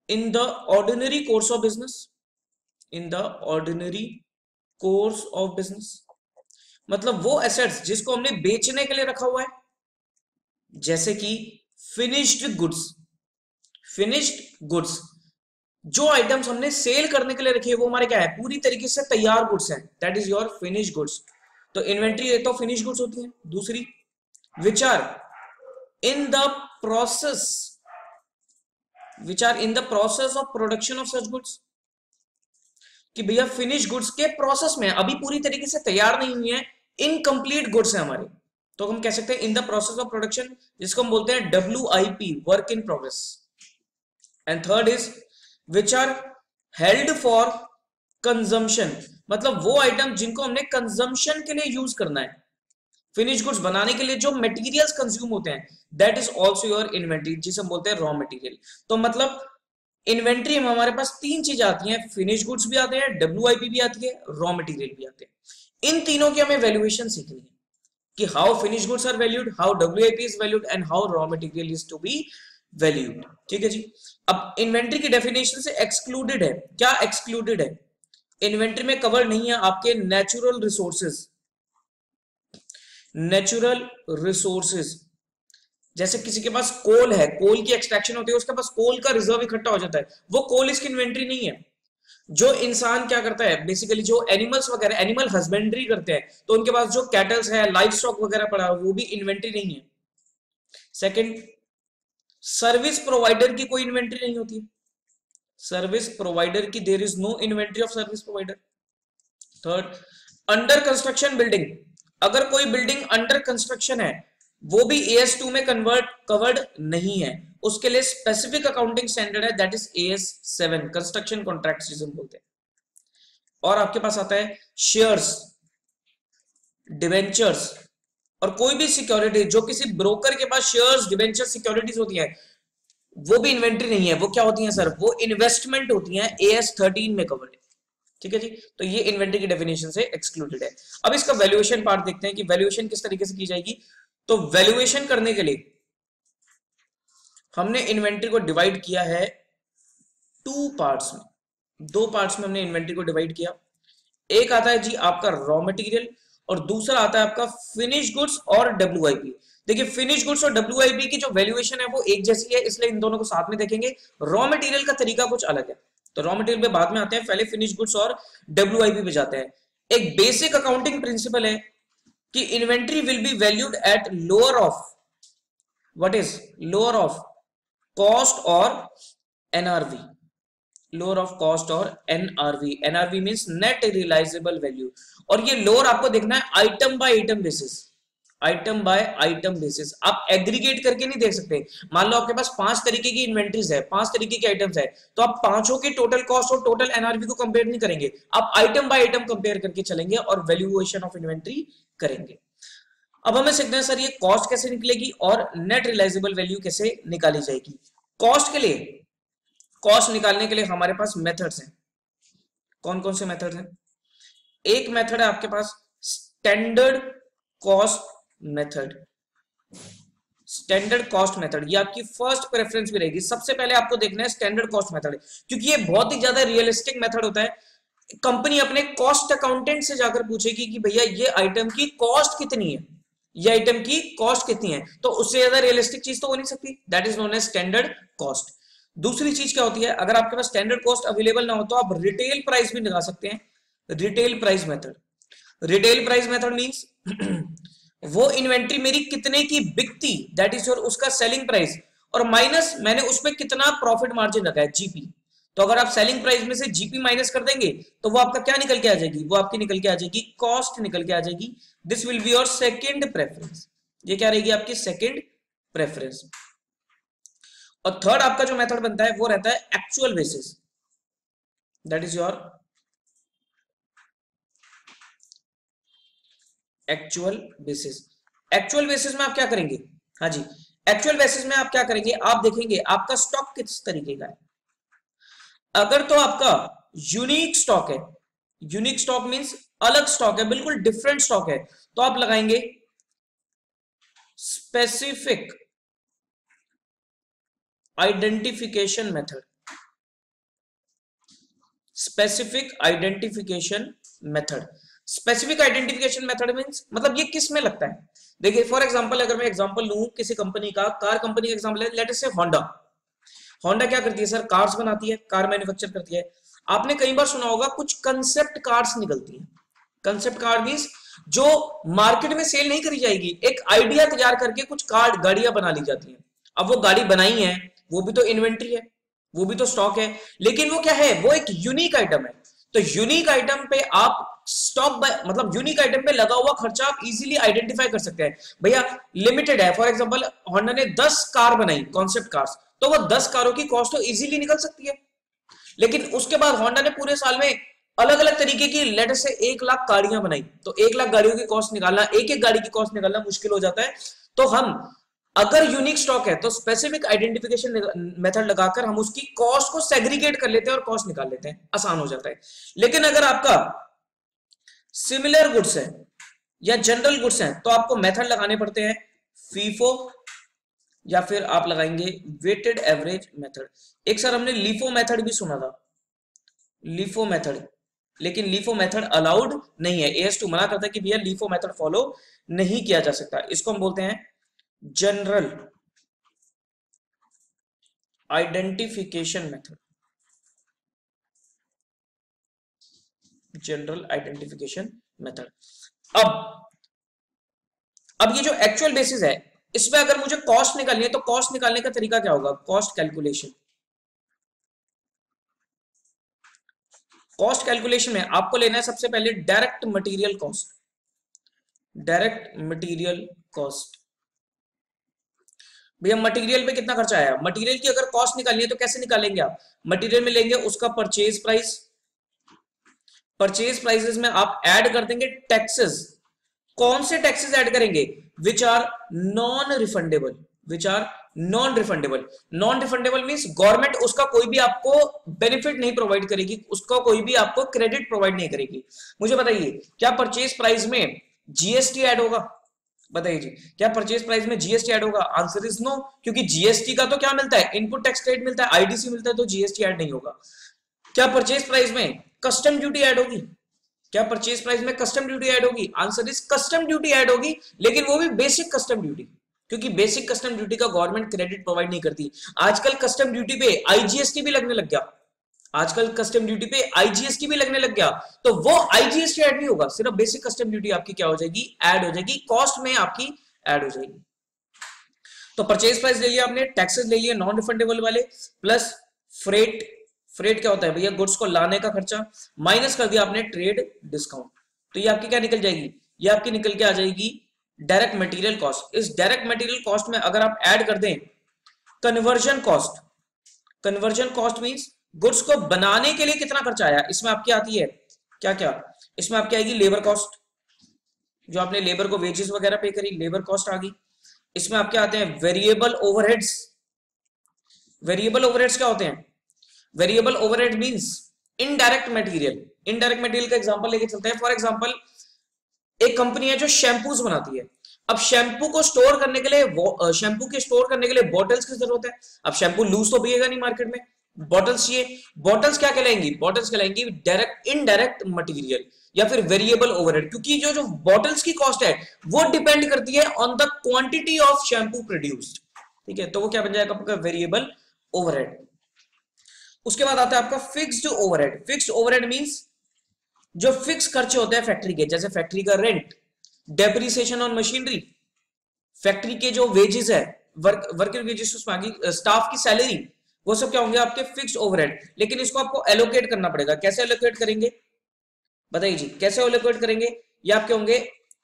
in the ordinary course of business, in the ordinary course of business मतलब वो एसेट्स जिसको हमने बेचने के लिए रखा हुआ है, जैसे कि फिनिश्ड गुड्स, फिनिश्ड गुड्स जो आइटम्स हमने सेल करने के लिए रखी है वो हमारे क्या है, पूरी तरीके से तैयार गुड्स हैं, that is your finished goods. तो इन्वेंट्री एक तो फिनिश्ड गुड्स होती है, दूसरी which are in the process, which are in the process of production of such goods, कि भैया फिनिश गुड्स के प्रोसेस में, अभी पूरी तरीके से तैयार नहीं हुई है, इनकम्प्लीट गुड्स है हमारे, तो हम कह सकते हैं in the process of production, जिसको हम बोलते हैं WIP, work in progress. And third is which are held for consumption, मतलब वो आइटम जिनको हमने कंजम्पशन के लिए यूज करना है, फिनिश गुड्स बनाने के लिए जो मटेरियल्स कंज्यूम होते हैं, that is also your inventory, जिसे हम बोलते हैं रॉ मटेरियल। तो मतलब इन्वेंट्री में हमारे पास तीन चीजें आती हैं, फिनिश गुड्स भी आते हैं, WIP भी आती है, रॉ मटेरियल भी आते हैं। इन तीनों की हमें वैल्यूएशन सीखनी है कि how finish goods are valued, how WIP is valued and how raw material is to be valued. ठीक है जी। अब इन्वेंट्री की डेफिनेशन से एक्सक्लूडेड है, क्या एक्सक्लूडेड है, इन्वेंट्री में कवर नहीं है आपके नेचुरल रिसोर्सेज, नेचुरल रिसोर्सेज, जैसे किसी के पास कोल है, कोल की एक्सट्रैक्शन होती है, उसके पास कोल का रिजर्व इकट्ठा हो जाता है, वो कोल इसकी इन्वेंट्री नहीं है। जो इंसान क्या करता है, बेसिकली जो एनिमल्स वगैरह, एनिमल हस्बेंड्री करते हैं, तो उनके पास जो कैटल्स है, लाइफ स्टॉक वगैरह पड़ा है, वो भी इन्वेंट्री नहीं है। सेकंड, सर्विस प्रोवाइडर की कोई इन्वेंट्री नहीं होती, सर्विस प्रोवाइडर की there is no inventory of service provider. Third, under construction building, अगर कोई बिल्डिंग अंडर कंस्ट्रक्शन है वो भी AS2 में कवर्ड नहीं है, उसके लिए स्पेसिफिक अकाउंटिंग स्टैंडर्ड है, that is AS7, construction contracts जिसे बोलते हैं। और आपके पास आता है शेयर्स, डिवेंचर्स और कोई भी सिक्योरिटी, जो किसी ब्रोकर के पास शेयर्स, डिवेंचर्स, सिक्योरिटीज होती है, वो भी इन्वेंट्री नहीं है। वो क्या होती है सर, वो इन्वेस्टमेंट होती है, AS13 में कवर्ड है। ठीक है जी। तो ये इन्वेंट्री की डेफिनेशन से एक्सक्लूडेड है। अब इसका वैल्यूएशन पार्ट देखते हैं कि वैल्यूएशन किस तरीके से की जाएगी। तो वैल्यूएशन करने के लिए हमने इन्वेंट्री को डिवाइड किया है टू पार्ट्स में, दो पार्ट्स में हमने इन्वेंट्री को डिवाइड किया। एक आता है जी आपका रॉ मटेरियल और दूसरा आता है आपका फिनिश गुड्स और WIP। देखिए फिनिश गुड्स और WIP की जो वैल्यूएशन है वो एक जैसी है, इसलिए इन दोनों को साथ में देखेंगे। रॉ मटेरियल का तरीका कुछ अलग है, तो रॉ मटेरियल पे बाद में आते हैं, पहले फिनिश गुड्स और WIP पे जाते हैं। एक बेसिक अकाउंटिंग प्रिंसिपल है कि inventory will be valued at lower of, what is lower of cost और NRV, लोअर ऑफ कॉस्ट और NRV means net realisable value. और ये लोअर आपको देखना है item by item basis, item by item basis, आप एग्रीगेट करके नहीं देख सकते। मान लो आपके पास 5 तरीके की इन्वेंट्रीज है, 5 तरीके के आइटम्स है, तो आप पांचों के टोटल कॉस्ट और टोटल NRV को कंपेयर नहीं करेंगे, आप आइटम बाय आइटम कंपेयर करके चलेंगे और वैल्यूएशन ऑफ इन्वेंट्री करेंगे। अब हमें सीखना है सर ये कॉस्ट कैसे निकलेगी और नेट रियलाइजेबल वैल्यू कैसे निकाली जाएगी। कॉस्ट के लिए, कॉस्ट निकालने के लिए हमारे पास मेथड्स हैं। कौन कौन से मेथड हैं? एक मेथड है आपके पास standard cost method, standard cost method, ये आपकी फर्स्ट प्रेफरेंस भी रहेगी। सबसे पहले आपको देखना है स्टैंडर्ड कॉस्ट मेथड, क्योंकि ये बहुत ही ज्यादा रियलिस्टिक मेथड होता है। कंपनी अपने कॉस्ट अकाउंटेंट से जाकर पूछेगी कि भैया ये आइटम की कॉस्ट कितनी है, ये आइटम की कॉस्ट कितनी है, तो उससे ज्यादा रियलिस्टिक चीज तो हो नहीं सकती, that is known as standard cost. दूसरी चीज क्या होती है, अगर आपके पास स्टैंडर्ड कॉस्ट अवेलेबल ना हो तो आप रिटेल प्राइस भी निकाल सकते हैं, retail price method. Retail price method means वो इन्वेंट्री मेरी कितने की बिकती, दैट इज योर उसका सेलिंग प्राइस, और माइनस मैंने उसमें कितना प्रॉफिट मार्जिन रखा है, GP। तो अगर आप सेलिंग प्राइस में से GP माइनस कर देंगे तो वो आपका क्या निकल के आ जाएगी, वो आपकी निकल के आ जाएगी कॉस्ट निकल के आ जाएगी। This will be your second preference, ये क्या रहेगी आपकी सेकंड प्रेफरेंस। और थर्ड आपका जो मेथड बनता है वो रहता है actual basis, that is your actual basis. Actual basis में आप क्या करेंगे, हाँ जी, एक्चुअल बेसिस में आप क्या करेंगे, आप देखेंगे आपका स्टॉक किस तरीके का है। अगर तो आपका यूनिक स्टॉक है, यूनिक स्टॉक मींस अलग स्टॉक है, बिल्कुल डिफरेंट स्टॉक है, तो आप लगाएंगे specific identification method, specific identification method. Specific identification method means मतलब ये किस में लगता है? देखिए फॉर एग्जांपल अगर मैं एग्जांपल लूं किसी कंपनी का, कार कंपनी का एग्जांपल है, let us say Honda. Honda क्या करती है सर? कार्स बनाती है, कार मैन्युफैक्चर करती है। आपने कई बार सुना होगा कुछ कंसेप्ट कार्स निकलती हैं। कंसेप्ट कार मींस जो मार्केट में सेल नहीं करी जाएगी, एक आइडिया तैयार करके कुछ कार गाड़ियां बना ली जाती हैं। अब वो गाड़ी बनाई है, वो भी तो इन्वेंट्री है, वो भी तो स्टॉक है, लेकिन वो क्या है? वो एक यूनिक आइटम है। तो यूनिक आइटम पे आप स्टॉक मतलब यूनिक आइटम पे लगा हुआ खर्चा आप इजीली आइडेंटिफाई कर सकते हैं। भैया लिमिटेड है, फॉर एग्जांपल होंडा ने 10 कार बनाई, कॉन्सेप्ट कार्स, तो वो 10 कारों की कॉस्ट तो इजीली निकल सकती है। लेकिन उसके बाद होंडा ने पूरे साल में अलग अलग तरीके की लेट से 1 लाख गाड़ियां बनाई, तो 1 लाख गाड़ियों की कॉस्ट निकालना, एक एक गाड़ी की कॉस्ट निकालना मुश्किल हो जाता है। तो हम अगर यूनिक स्टॉक है तो स्पेसिफिक आइडेंटिफिकेशन मेथड लगाकर हम उसकी कॉस्ट को सेग्रीगेट कर लेते हैं और कॉस्ट निकाल लेते हैं, आसान हो जाता है। लेकिन अगर आपका सिमिलर गुड्स है या जनरल गुड्स हैं तो आपको मेथड लगाने पड़ते हैं फीफो या फिर आप लगाएंगे वेटेड एवरेज मेथड। एक सर हमने लीफो मेथड भी सुना था, लीफो मेथड, लेकिन लीफो मेथड अलाउड नहीं है। AS2 मना करता है कि भैया लीफो मेथड फॉलो नहीं किया जा सकता। इसको हम बोलते हैं general identification method, general identification method. अब ये जो एक्चुअल बेसिस है इसमें अगर मुझे कॉस्ट निकालनी है तो कॉस्ट निकालने का तरीका क्या होगा? Cost calculation. कॉस्ट कैलकुलेशन में आपको लेना है सबसे पहले direct material cost. Direct material cost, भैया मटेरियल पे कितना खर्चा आया? मटेरियल की अगर कॉस्ट निकालनी है तो कैसे निकालेंगे आप? मटेरियल में लेंगे उसका परचेज प्राइस, परचेज प्राइसेस में आप ऐड कर देंगे टैक्सेस। कौन से टैक्सेस ऐड करेंगे? Which are non refundable, which are non refundable. Non refundable means government उसका कोई भी आपको बेनिफिट नहीं प्रोवाइड करेगी, उसका कोई भी आपको क्रेडिट प्रोवाइड नहीं करेगी। मुझे बताइए क्या परचेज प्राइस में जीएसटी ऐड होगा? बताइए जी, क्या परचेज प्राइस में जीएसटी ऐड होगा? आंसर इज नो, क्योंकि जीएसटी का तो क्या मिलता है? इनपुट टैक्स क्रेडिट मिलता है, आईडीसी मिलता है, तो जीएसटी ऐड नहीं होगा। क्या परचेज प्राइस में कस्टम ड्यूटी ऐड होगी? क्या परचेज प्राइस में कस्टम ड्यूटी ऐड होगी? Answer is custom duty add होगी, लेकिन वो भी बेसिक कस्टम ड्यूटी, क्योंकि बेसिक कस्टम ड्यूटी का गवर्नमेंट क्रेडिट प्रोवाइड नहीं करती। आजकल कस्टम ड्यूटी पे आईजीएसटी भी लगने लग गया, आजकल कस्टम ड्यूटी पे आईजीएसटी भी लगने लग गया, तो वो आईजीएसटी ऐड नहीं होगा, सिर्फ बेसिक कस्टम ड्यूटी आपकी क्या हो जाएगी? ऐड हो जाएगी, कॉस्ट में आपकी ऐड हो जाएगी। तो परचेज प्राइस ले लिया आपने, टैक्सेस ले लिए नॉन रिफंडेबल वाले, प्लस फ्रेट। फ्रेट क्या होता है भैया? गुड्स को लाने का खर्चा, माइनस कर दिया आपने ट्रेड डिस्काउंट। तो ये आपकी क्या निकल जाएगी? ये आपकी निकल के आ जाएगी डायरेक्ट मटेरियल कॉस्ट। इस डायरेक्ट मटेरियल कॉस्ट में अगर आप ऐड कर दें conversion cost, conversion cost means goods को बनाने के लिए कितना खर्चा आया, इसमें आपकी आती है क्या क्या? इसमें आपकी आएगी लेबर कॉस्ट, जो आपने लेबर को वेजेस वगैरह पे करी, लेबर कॉस्ट आ गई। इसमें आपके आते हैं वेरिएबल ओवरहेड्स। वेरिएबल ओवरहेड्स क्या होते हैं? Variable overhead means indirect material. Indirect material का एग्जांपल लेके चलते हैं। फॉर एग्जांपल एक कंपनी है जो शैम्पूज बनाती है। अब शैम्पू को स्टोर करने के लिए, शैम्पू के स्टोर करने के लिए बॉटल्स की जरूरत है। अब शैम्पू लूज तो पिएगा नहीं मार्केट में, बॉटल्स चाहिए। बॉटल्स क्या कहलाएंगी? बॉटल्स कहलाएंगी डायरेक्ट इनडायरेक्ट मटेरियल या फिर वेरिएबल ओवरहेड, क्योंकि जो बॉटल्स की कॉस्ट है वो डिपेंड करती है on the quantity of shampoo produced. ठीक है, तो वो क्या बन जाएगा आपका? Variable overhead. उसके बाद आता है आपका fixed overhead. Fixed overhead means जो फिक्स खर्चे होते हैं फैक्ट्री के, जैसे फैक्ट्री का rent, depreciation on machinery, factory के जो वेजेस है, वर्कर वेजेस, उसमें आगे स्टाफ की सैलरी, वो सब क्या होंगे? आपके फिक्स्ड ओवरहेड। लेकिन इसको आपको एलोकेट करना पड़ेगा। कैसे एलोकेट करेंगे? बताइए जी, कैसे एलोकेट करेंगे? ये आपके होंगे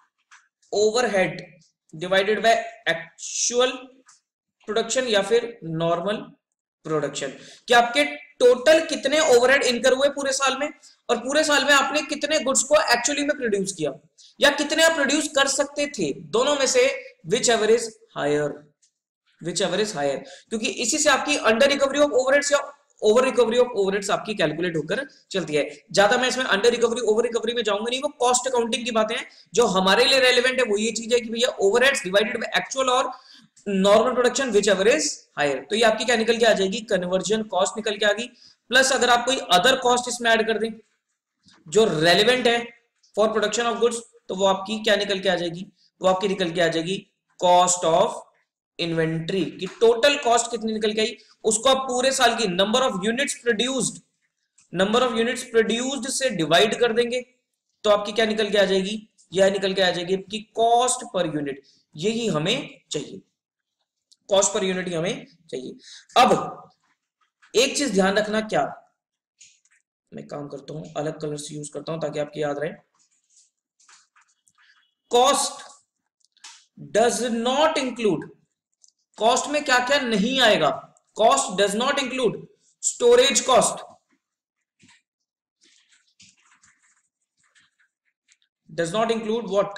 overhead divided by actual production या फिर नॉर्मल प्रोडक्शन, कि आपके टोटल कितने ओवरहेड इनकर हुए पूरे साल में, और पूरे साल में आपने कितने गुड्स को एक्चुअली में प्रोड्यूस किया, या कितने आप प्रोड्यूस कर सकते थे, दोनों में से whichever is higher, whichever is higher, क्योंकि इसी से आपकी अंडर रिकवरी ऑफ ओवरहेड्स या ओवर रिकवरी ऑफ ओवरहेड्स आपकी कैलकुलेट होकर चलती है। ज्यादा मैं इसमें अंडर रिकवरी ओवर रिकवरी में जाऊंगा नहीं, वो कॉस्ट अकाउंटिंग की बातें हैं। जो हमारे लिए रेलेवेंट है वो ये चीज है कि भैया ओवरहेड्स डिवाइडेड बाय एक्चुअल और normal production whichever is higher. तो ये आपकी क्या निकल के आ जाएगी? कन्वर्जन कॉस्ट निकल के आ गई, प्लस अगर आप कोई अदर कॉस्ट इसमें ऐड कर दें जो रेलिवेंट है फॉर प्रोडक्शन ऑफ गुड्स, तो वो आपकी क्या निकल के आ जाएगी, वो आपकी निकल के आ जाएगी कॉस्ट ऑफ इन्वेंट्री की टोटल कॉस्ट कितनी निकल के आई, उसको आप पूरे साल की नंबर ऑफ यूनिट्स प्रोड्यूस्ड से डिवाइड कर देंगे तो आपकी क्या निकल के आ जाएगी, यह निकल के आ जाएगी आपकी कॉस्ट पर यूनिट। यही हमें चाहिए, कॉस्ट पर यूनिट ही हमें चाहिए। अब एक चीज ध्यान रखना, क्या मैं काम करता हूं अलग कलर से यूज करता हूं ताकि आपको याद रहे। Cost does not include, cost में क्या क्या नहीं आएगा, cost does not include storage cost, does not include what,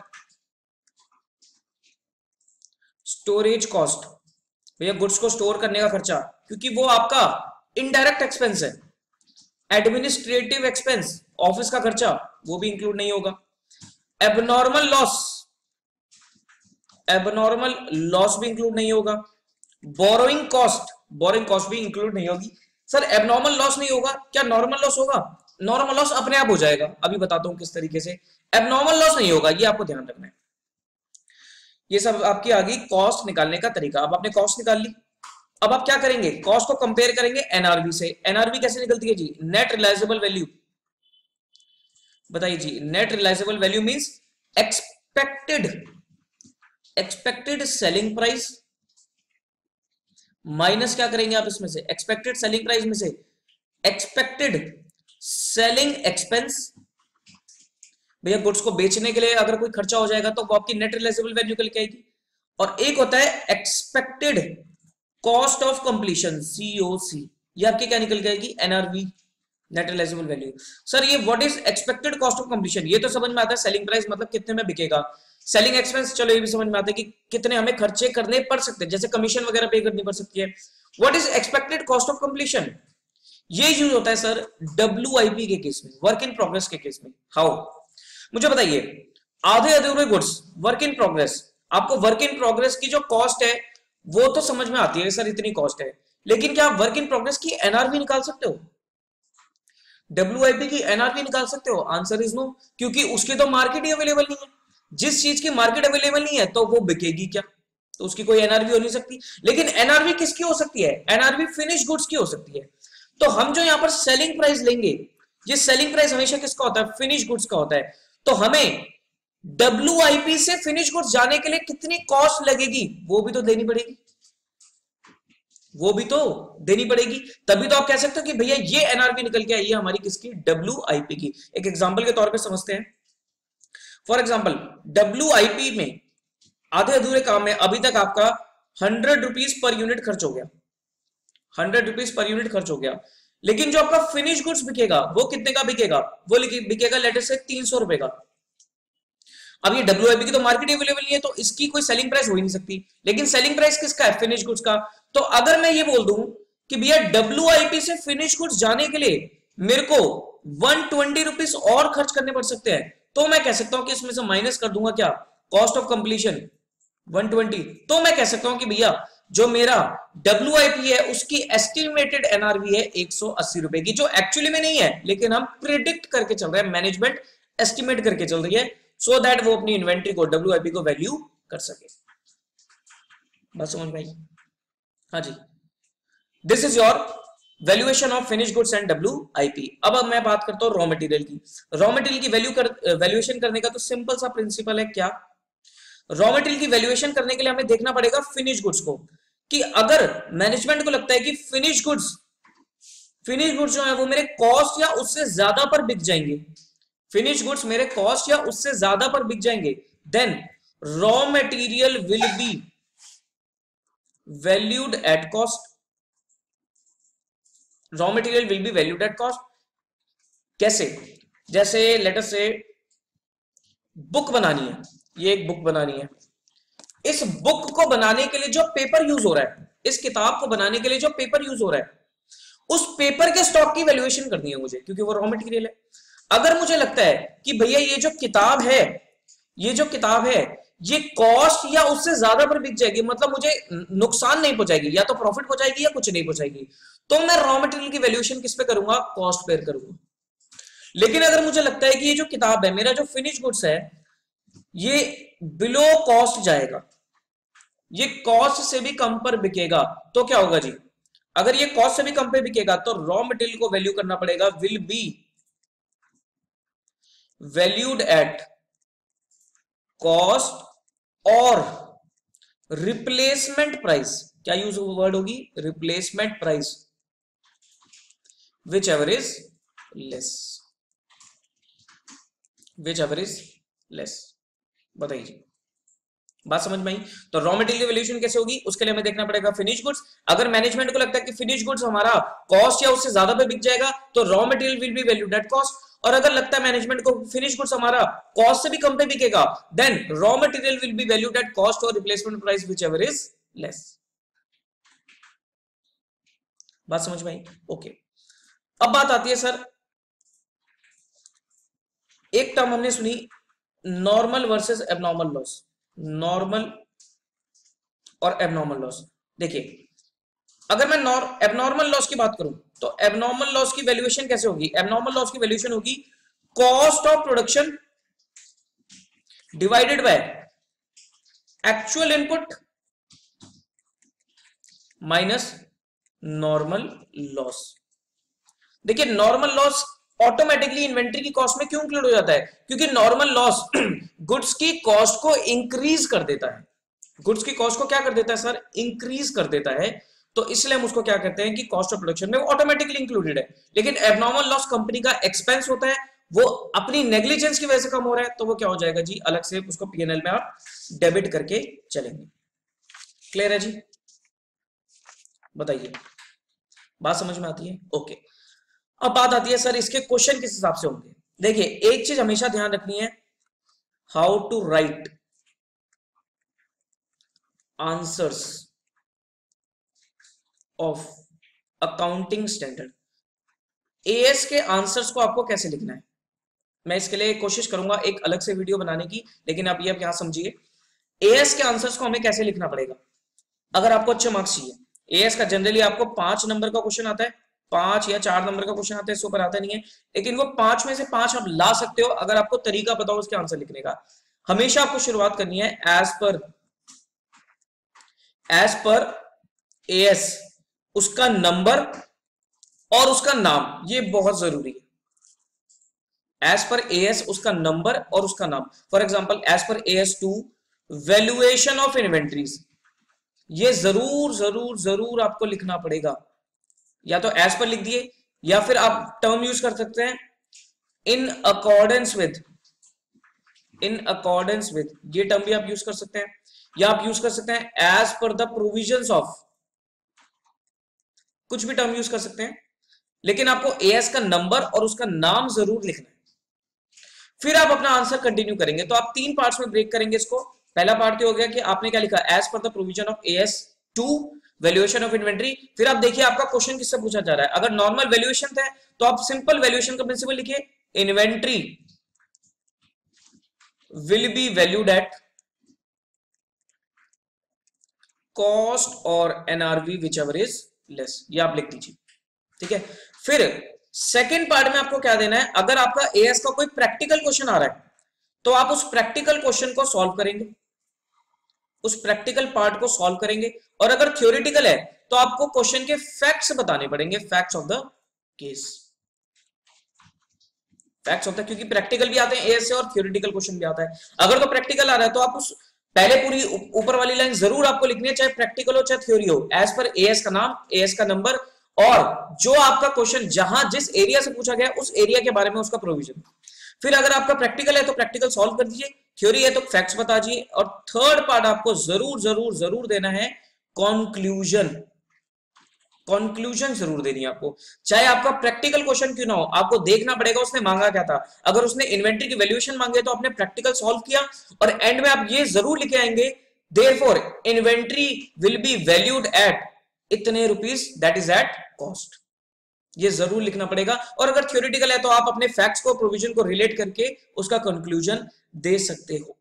storage cost. भैया गुड्स को स्टोर करने का खर्चा, क्योंकि वो आपका इनडायरेक्ट एक्सपेंस है। एडमिनिस्ट्रेटिव एक्सपेंस, ऑफिस का खर्चा, वो भी इंक्लूड नहीं होगा। एबनॉर्मल लॉस भी इंक्लूड नहीं होगा। बोरोइंग कॉस्ट भी इंक्लूड नहीं होगी। सर एबनॉर्मल लॉस नहीं होगा, क्या नॉर्मल लॉस होगा? नॉर्मल लॉस अपने आप हो जाएगा, अभी बताता हूं किस तरीके से। एबनॉर्मल लॉस नहीं होगा, ये आपको ध्यान रखना है। ये सब आपकी आ गई कॉस्ट निकालने का तरीका। अब आपने कॉस्ट निकाल ली, अब आप क्या करेंगे, कॉस्ट को कंपेयर करेंगे एनआरवी से। एनआरवी कैसे निकलती है जी, नेट रियलाइजेबल वैल्यू। बताइए जी, net realisable value means expected selling price minus क्या करेंगे आप इसमें से, एक्सपेक्टेड सेलिंग प्राइस में से एक्सपेक्टेड सेलिंग एक्सपेंस। भैया गुड्स को बेचने के लिए अगर कोई खर्चा हो जाएगा तो वो आपकी नेट रियलाइजेबल वैल्यू निकल के आएगी। और एक होता है expected cost of completion, COC, ये आपकी क्या निकल के आएगी, NRV, net realisable value. Sir ये what is expected cost of completion, ये तो समझ में आता है, सेलिंग प्राइस मतलब कितने में बिकेगा। सेलिंग एक्सपेंस चलो ये भी समझ में आता है कि कितने हमें खर्चे करने पड़ सकते हैं, जैसे कमीशन वगैरह पे करनी पड़ सकती है। What is expected cost of completion, ये यूज होता है सर डब्ल्यूआईपी के केस में, वर्क इन प्रोग्रेस के केस में। हाउ, मुझे बताइए, आधे अधूरे गुड्स वर्क इन प्रोग्रेस, आपको वर्क इन प्रोग्रेस की जो कॉस्ट है वो तो समझ में आती है सर इतनी कॉस्ट है, लेकिन क्या आप वर्क इन प्रोग्रेस की एनआरवी निकाल सकते हो, डब्ल्यूआईपी की एनआरवी निकाल सकते हो? आंसर इज नो, क्योंकि उसकी तो मार्केट ही अवेलेबल नहीं है। जिस चीज की मार्केट अवेलेबल नहीं है तो वो बिकेगी क्या, तो उसकी कोई एनआरवी हो नहीं सकती। लेकिन एनआरवी किसकी हो सकती है, एनआरवी फिनिश गुड्स की हो सकती है। तो हम जो यहां पर सेलिंग प्राइस लेंगे, ये सेलिंग प्राइस हमेशा किसका होता है, फिनिश गुड्स का होता है। तो हमें डब्ल्यूआईपी से फिनिश गुड्स जाने के लिए कितनी कॉस्ट लगेगी वो भी तो देनी पड़ेगी, तभी तो आप कह सकते हो कि भैया ये एनआरवी निकल के आई है हमारी किसकी, डब्ल्यूआईपी की। एक एग्जांपल के तौर पे समझते हैं। फॉर एग्जांपल डब्ल्यूआईपी में आधे अधूरे काम में अभी तक आपका 100 रुपीज पर यूनिट खर्च हो गया, 100 रुपीज पर यूनिट खर्च हो गया। लेकिन जो आपका फिनिश गुड्स बिकेगा वो कितने का बिकेगा, वो बिकेगा लेटर से 300 रुपए का। अब ये डब्ल्यूआईपी की तो मार्केट अवेलेबल नहीं है तो इसकी कोई सेलिंग प्राइस हो ही नहीं सकती, लेकिन सेलिंग प्राइस किसका है, फिनिश गुड्स का। तो अगर मैं ये बोल दूं कि भैया डब्ल्यूआईपी से फिनिश गुड्स जाने के लिए मेरे को 120 रुपीज और खर्च करने पड़ सकते हैं, तो मैं कह सकता हूं कि इसमें से माइनस कर दूंगा क्या, कॉस्ट ऑफ कंप्लीशन 120। तो मैं कह सकता हूं कि भैया जो मेरा डब्ल्यूआईपी है उसकी एस्टिमेटेड एनआरवी है 180 रुपए की, जो एक्चुअली में नहीं है लेकिन हम प्रिडिक्ट करके चल रहे हैं, मैनेजमेंट एस्टिमेट करके चल रही है, सो दैट वो अपनी इन्वेंट्री को, डब्ल्यूआईपी को वैल्यू कर सके। बस समझ में आई? हाँ जी, this is your valuation of finish goods and WIP. अब मैं बात करता हूं रॉ मटेरियल की। रॉ मटेरियल की वैल्यूएशन करने का तो सिंपल सा प्रिंसिपल है, क्या, रॉ मटेरियल की वैल्यूएशन करने के लिए हमें देखना पड़ेगा फिनिश गुड्स को, कि अगर मैनेजमेंट को लगता है कि फिनिश गुड्स जो है वो मेरे कॉस्ट या उससे ज्यादा पर बिक जाएंगे, फिनिश गुड्स मेरे कॉस्ट या उससे ज्यादा पर बिक जाएंगे, then raw material will be valued at cost, raw material will be valued at cost. कैसे, जैसे लेट अस से बुक बनानी है, ये एक बुक बनानी है, इस बुक को बनाने के लिए जो पेपर यूज हो रहा है, इस किताब को बनाने के लिए जो पेपर यूज हो रहा है, उस पेपर के स्टॉक की वैल्यूएशन करनी है मुझे, क्योंकि वो रॉ मटेरियल है। अगर मुझे लगता है कि भैया ये जो किताब है ये कॉस्ट या उससे ज्यादा पर बिक जाएगी, मतलब मुझे नुकसान नहीं पहुंचाएगी, या तो प्रॉफिट पहुंचाएगी या कुछ नहीं पहुंचाएगी, तो मैं रॉ मटेरियल की वैल्यूएशन किस पे करूंगा, कॉस्ट पेयर करूंगा। लेकिन अगर मुझे लगता है कि ये जो किताब है, मेरा जो फिनिश गुड्स है, ये बिलो कॉस्ट जाएगा, ये कॉस्ट से भी कम पर बिकेगा, तो क्या होगा जी, अगर ये कॉस्ट से भी कम पे बिकेगा तो रॉ मटेरियल को वैल्यू करना पड़ेगा, will be valued at cost और रिप्लेसमेंट प्राइस, क्या यूज वर्ड होगी, replacement price, whichever is less, whichever is less. बताइए, बात समझ में आई। तो रॉ मटेरियल की वैल्यूएशन कैसे होगी, उसके लिए हमें देखना पड़ेगा फिनिश गुड्स। अगर मैनेजमेंट को लगता है कि फिनिश गुड्स हमारा कॉस्ट या उससे ज्यादा पे बिक जाएगा तो raw material will be valued at cost, और अगर लगता है मैनेजमेंट को फिनिश गुड्स हमारा कॉस्ट से भी कम पे बिकेगा, then raw material will be valued at cost और replacement price whichever is less. बात समझ में आई, ओके। अब बात आती है सर, एक टर्म हमने सुनी, normal versus abnormal loss, normal और एबनॉर्मल लॉस। देखिए, अगर मैं एबनॉर्मल लॉस की बात करूं तो एबनॉर्मल लॉस की वैल्यूएशन कैसे होगी, एबनॉर्मल लॉस की वैल्यूएशन होगी cost of production divided by actual input minus normal loss. देखिए, नॉर्मल लॉस ऑटोमेटिकली इन्वेंट्री की कॉस्ट में क्यों इंक्लूड हो जाता है, क्योंकि नॉर्मल लॉस गुड्स की कॉस्ट को इंक्रीज कर देता है, गुड्स की कॉस्ट को क्या कर देता है सर, इंक्रीज कर देता है, तो इसलिए हम उसको क्या कहते हैं कि कॉस्ट ऑफ प्रोडक्शन में वो ऑटोमेटिकली इंक्लूडेड है। लेकिन एबनॉर्मल लॉस कंपनी का एक्सपेंस होता है, वो अपनी नेग्लिजेंस की वजह से कम हो रहा है, तो वो क्या हो जाएगा जी, अलग से उसको पीएनएल में आप डेबिट करके चलेंगे। क्लियर है जी, बताइए, बात समझ में आती है, ओके। अब बात आती है सर, इसके क्वेश्चन किस हिसाब से होंगे। देखिए, एक चीज हमेशा ध्यान रखनी है, how to write answers of accounting standard. AS के आंसर्स को आपको कैसे लिखना है, मैं इसके लिए कोशिश करूंगा एक अलग से वीडियो बनाने की, लेकिन आप यहां समझिए, एएस के आंसर्स को हमें कैसे लिखना पड़ेगा अगर आपको अच्छे मार्क्स चाहिए। एएस का जनरली आपको 5 नंबर का क्वेश्चन आता है, 5 या 4 नंबर का क्वेश्चन आता है, इसके ऊपर आता नहीं है, लेकिन वो 5 में से 5 आप ला सकते हो अगर आपको तरीका पता हो उसके आंसर लिखने का। हमेशा आपको शुरुआत करनी है एज पर एएस, उसका नंबर और उसका नाम, ये बहुत जरूरी है। एज पर एएस उसका नंबर और उसका नाम, for example as per AS 2 valuation of inventories, ये जरूर जरूर जरूर आपको लिखना पड़ेगा, या तो एज पर लिख दिए या फिर आप टर्म यूज कर सकते हैं in accordance with, in accordance with, ये टर्म भी आप यूज कर सकते हैं, या आप यूज कर सकते हैं as per the provisions of, कुछ भी टर्म यूज कर सकते हैं, लेकिन आपको एएस का नंबर और उसका नाम जरूर लिखना है। फिर आप अपना आंसर कंटिन्यू करेंगे, तो आप 3 पार्ट्स में ब्रेक करेंगे इसको। पहला पार्ट क्या हो गया कि आपने क्या लिखा, as per the provision of AS 2 valuation of inventory. फिर आप देखिए आपका क्वेश्चन किससे पूछा जा रहा है, अगर नॉर्मल वैल्यूएशन था तो आप सिंपल वैल्यूएशन का प्रिंसिपल लिखिए, inventory will be valued at cost और NRV whichever is less, ये आप लिख दीजिए, ठीक है। फिर सेकेंड पार्ट में आपको क्या देना है, अगर आपका एएस का कोई प्रैक्टिकल क्वेश्चन आ रहा है तो आप उस प्रैक्टिकल क्वेश्चन को सॉल्व करेंगे, उस प्रैक्टिकल पार्ट को सॉल्व करेंगे, और अगर थ्योरेटिकल है तो आपको क्वेश्चन के फैक्ट्स बताने पड़ेंगे, facts of the case, facts of the, क्योंकि प्रैक्टिकल भी आते हैं एएस से और थ्योरेटिकल क्वेश्चन भी आता है। अगर तो प्रैक्टिकल आ रहा है तो आप उस पहले पूरी ऊपर वाली लाइन जरूर आपको लिखनी है, चाहे प्रैक्टिकल हो चाहे थ्योरी हो, एज पर एएस का नाम, एएस का नंबर, और जो आपका क्वेश्चन जहां जिस एरिया से पूछा गया उस एरिया के बारे में उसका प्रोविजन। फिर अगर आपका प्रैक्टिकल है तो प्रैक्टिकल सॉल्व कर दीजिए, थ्योरी है तो फैक्ट्स बता दीजिए, और थर्ड पार्ट आपको जरूर जरूर जरूर देना है कंक्लूजन, कंक्लूजन जरूर देनी है आपको, चाहे आपका प्रैक्टिकल क्वेश्चन क्यों ना हो, आपको देखना पड़ेगा उसने मांगा क्या था। अगर उसने इन्वेंट्री की वैल्यूएशन मांगे तो आपने प्रैक्टिकल सॉल्व किया, और एंड में आप ये जरूर लिखे आएंगे, therefore inventory will be valued at इतने rupees, that is at cost, ये जरूर लिखना पड़ेगा। और अगर थ्योरेटिकल है तो आप अपने फैक्ट्स को, प्रोविजन को रिलेट करके उसका कंक्लूजन दे सकते हो।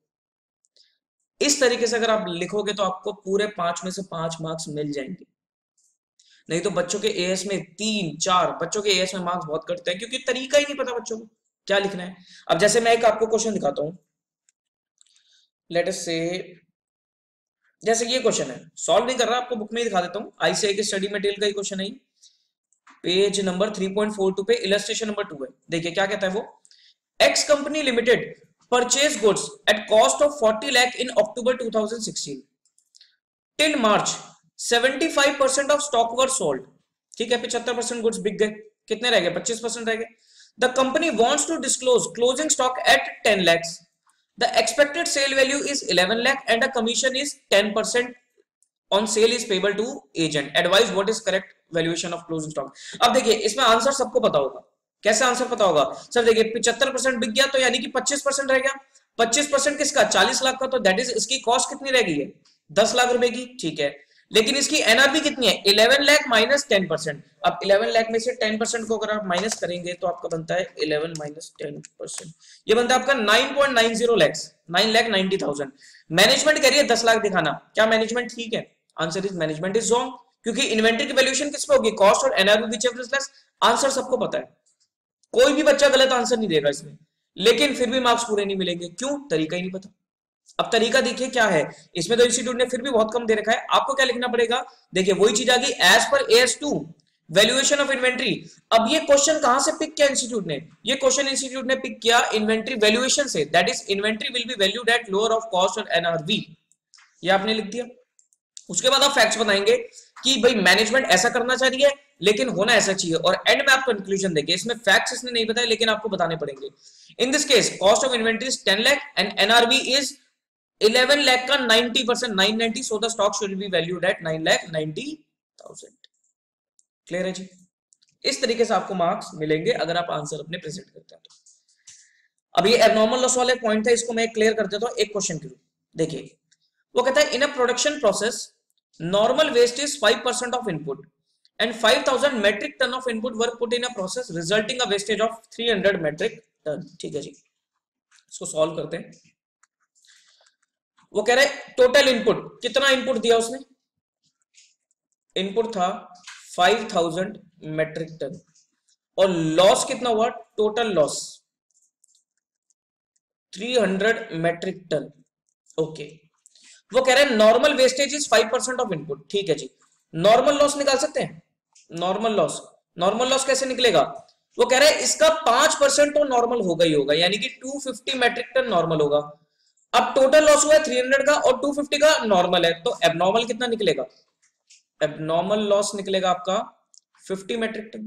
इस तरीके से अगर आप लिखोगे तो आपको पूरे 5 में से 5 मार्क्स मिल जाएंगे। नहीं तो बच्चों के एएस में 3 4 बच्चों के एएस में मार्क्स बहुत कटते हैं क्योंकि तरीका ही नहीं पता बच्चों को क्या लिखना है। अब जैसे मैं एक आपको क्वेश्चन दिखाता हूं, लेट अस से जैसे ये क्वेश्चन है, सॉल्व नहीं कर रहा, आपको बुक में ही दिखा देता हूं, आईसीआई के स्टडी मटेरियल का ही क्वेश्चन है, पेज नंबर 3.42 पे इलस्ट्रेशन नंबर 2 है। देखिए क्या कहता है वो, X company limited purchase goods at cost of 40 lakh in October 2016 till March 75% of stock were sold. ठीक है, 75% गुड्स बिक गए, कितने रह गए, 25% रह गए। The company wants to disclose closing stock at 10 lakhs. The expected sale value is 11 lakh and a commission is 10% on sale is payable to agent. Advise what is correct valuation of closing stock. अब देखिए इसमें answer सबको पता होगा, कैसे answer पता होगा sir, देखिए 75% बिक गया तो यानी कि 25% रह गया, 25% किसका, 40 लाख का, तो दैट इज इसकी कॉस्ट कितनी रह गई है, 10 लाख रुपए की। ठीक है, लेकिन इसकी एनआरबी कितनी है, 11 लाख माइनस 10%। अब 11 लाख में से 10% को अगर आप माइनस करेंगे तो आपका बनता है 11 माइनस 10%, ये बनता है आपका 9.90 लाख, 9,90,000। मैनेजमेंट कह रही है 10 लाख दिखाना, क्या मैनेजमेंट ठीक है, answer is management is wrong, क्योंकि इन्वेंटरी की वैल्यूएशन किस पे होगी, कॉस्ट और NRV whichever is less. Answer सबको पता है, कोई भी बच्चा गलत आंसर नहीं देगा इसमें, लेकिन फिर भी मार्क्स पूरे नहीं मिलेंगे, क्यों, तरीका ही नहीं पता। अब तरीका देखिए क्या है, इसमें तो इंस्टीट्यूट ने फिर भी बहुत कम दे रखा है, आपको क्या लिखना पड़ेगा, देखिए वही चीज आ गई, as per AS2 valuation of inventory. अब ये क्वेश्चन कहां से पिक किया इंस्टीट्यूट ने, ये क्वेश्चन इंस्टीट्यूट ने पिक किया इन्वेंट्री वैल्यूएशन से, that is inventory will be valued at lower of cost और एनआरवी, ये आपने लिख दिया। उसके बाद आप फैक्ट्स बताएंगे कि भाई मैनेजमेंट ऐसा करना चाह रही है लेकिन होना ऐसा चाहिए, और एंड में आप कंक्लूजन देंगे। इसमें फैक्ट्स इसने नहीं बताए लेकिन आपको बताने पड़ेंगे। In this case cost of inventory is 10 lakh and NRV is 11 lakh का 90%, 990, so the stock should be valued at 9,90,000। Clear है जी, इस तरीके से आपको मार्क्स मिलेंगे अगर आप आंसर अपने प्रेजेंट करते हैं तो। अब ये एबनॉर्मल लॉस वाले पॉइंट था, इसको मैं क्लियर कर देता हूं एक क्वेश्चन के थ्रू। देखिए वो कहता है in a production process normal waste is 5% of input and 5,000 metric ton of input were put in a process resulting a wastage of 300 metric ton। ठीक है जी, इसको सॉल्व करते हैं। वो कह रहे टोटल इनपुट, कितना इनपुट दिया उसने, इनपुट था 5,000 मेट्रिक टन, और लॉस कितना हुआ, total loss 300 metric ton. Okay, वो कह रहे हैं normal wastage is 5% of input. ठीक है जी, नॉर्मल लॉस निकाल सकते हैं, नॉर्मल लॉस, नॉर्मल लॉस कैसे निकलेगा, वो कह रहे हैं इसका 5% तो नॉर्मल होगा ही होगा, यानी कि 250 मेट्रिक टन नॉर्मल होगा। अब टोटल लॉस हुआ है 300 का और 250 का नॉर्मल है, तो एबनॉर्मल कितना निकलेगा, एबनॉर्मल लॉस निकलेगा आपका 50 मेट्रिक टन।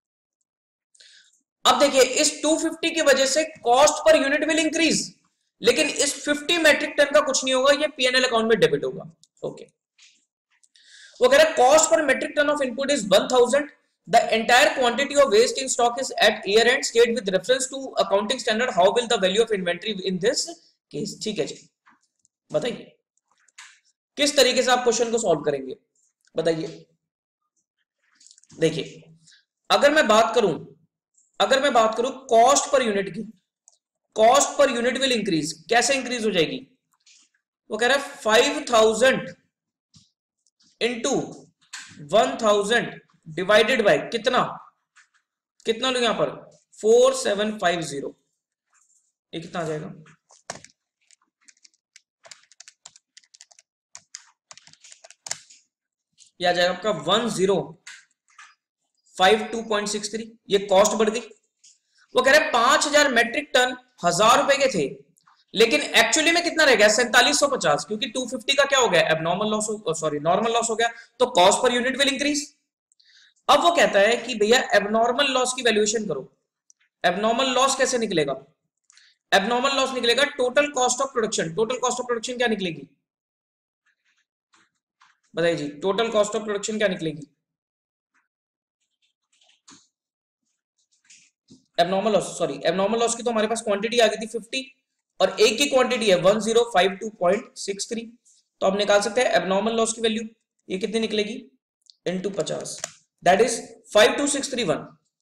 अब देखिए इस 250 की वजह से cost per unit will increase, लेकिन इस 50 मेट्रिक टन का कुछ नहीं होगा, ये पीएनएल अकाउंट में डेबिट होगा। ओके, वो कह रहा है cost per metric ton of input is 1000, the entire quantity of waste in stock is at year end state with reference to accounting standard, how will the value of inventory in this case. ठीक है जी, बताइए किस तरीके से आप question को solve करेंगे, बताइए। देखिए अगर मैं बात करूं कॉस्ट पर यूनिट की, cost per unit will increase, कैसे इंक्रीज हो जाएगी, वो कह रहा है 5,000 इंटू 1,000 डिवाइडेड बाय कितना, कितना लो यहां पर 4750, ये कितना आ जाएगा, ये आ जाएगा आपका 1052.63, ये कॉस्ट बढ़ गई। वो कह रहे हैं 5,000 मेट्रिक टन 1,000 रुपए के थे, लेकिन एक्चुअली में कितना रह गया 4750, क्योंकि 250 का क्या हो गया, abnormal loss, sorry normal loss हो गया, तो cost per unit will increase. अब वो कहता है कि भैया एबनॉर्मल लॉस की वैल्यूएशन करो। एबनॉर्मल लॉस कैसे निकलेगा, एबनॉर्मल लॉस निकलेगा total cost of production. Total cost of production क्या निकलेगी, बताइए जी, टोटल कॉस्ट ऑफ प्रोडक्शन क्या निकलेगी, abnormal loss, sorry abnormal loss की तो हमारे पास क्वांटिटी आ गई थी 50 और एक की क्वांटिटी है 1052.63, तो आप निकाल सकते हैं एबनॉर्मल लॉस की वैल्यू, ये कितनी निकलेगी इनटू 50, दैट इज 52631,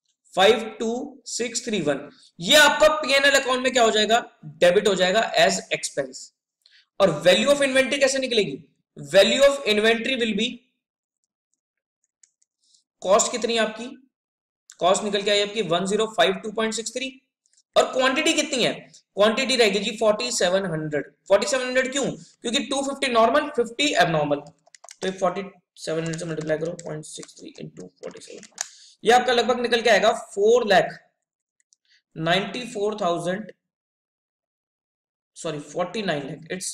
52631। ये आपका पीएनएल अकाउंट में क्या हो जाएगा, डेबिट हो जाएगा एज एक्सपेंस। और वैल्यू ऑफ इन्वेंट्री कैसे निकलेगी, value of inventory will be cost कितनी है आपकी, कॉस्ट निकल के आई आपकी 1052.63 और क्वांटिटी कितनी है, क्वांटिटी रहेगी जी 4700। 4700 क्यों, क्योंकि 250 नॉर्मल 50 एबनॉर्मल, तो 4700 से मल्टीप्लाई करो 0.63 इंटू 47, ये आपका लगभग निकल के आएगा 4,94,000 sorry 49 lakh, it's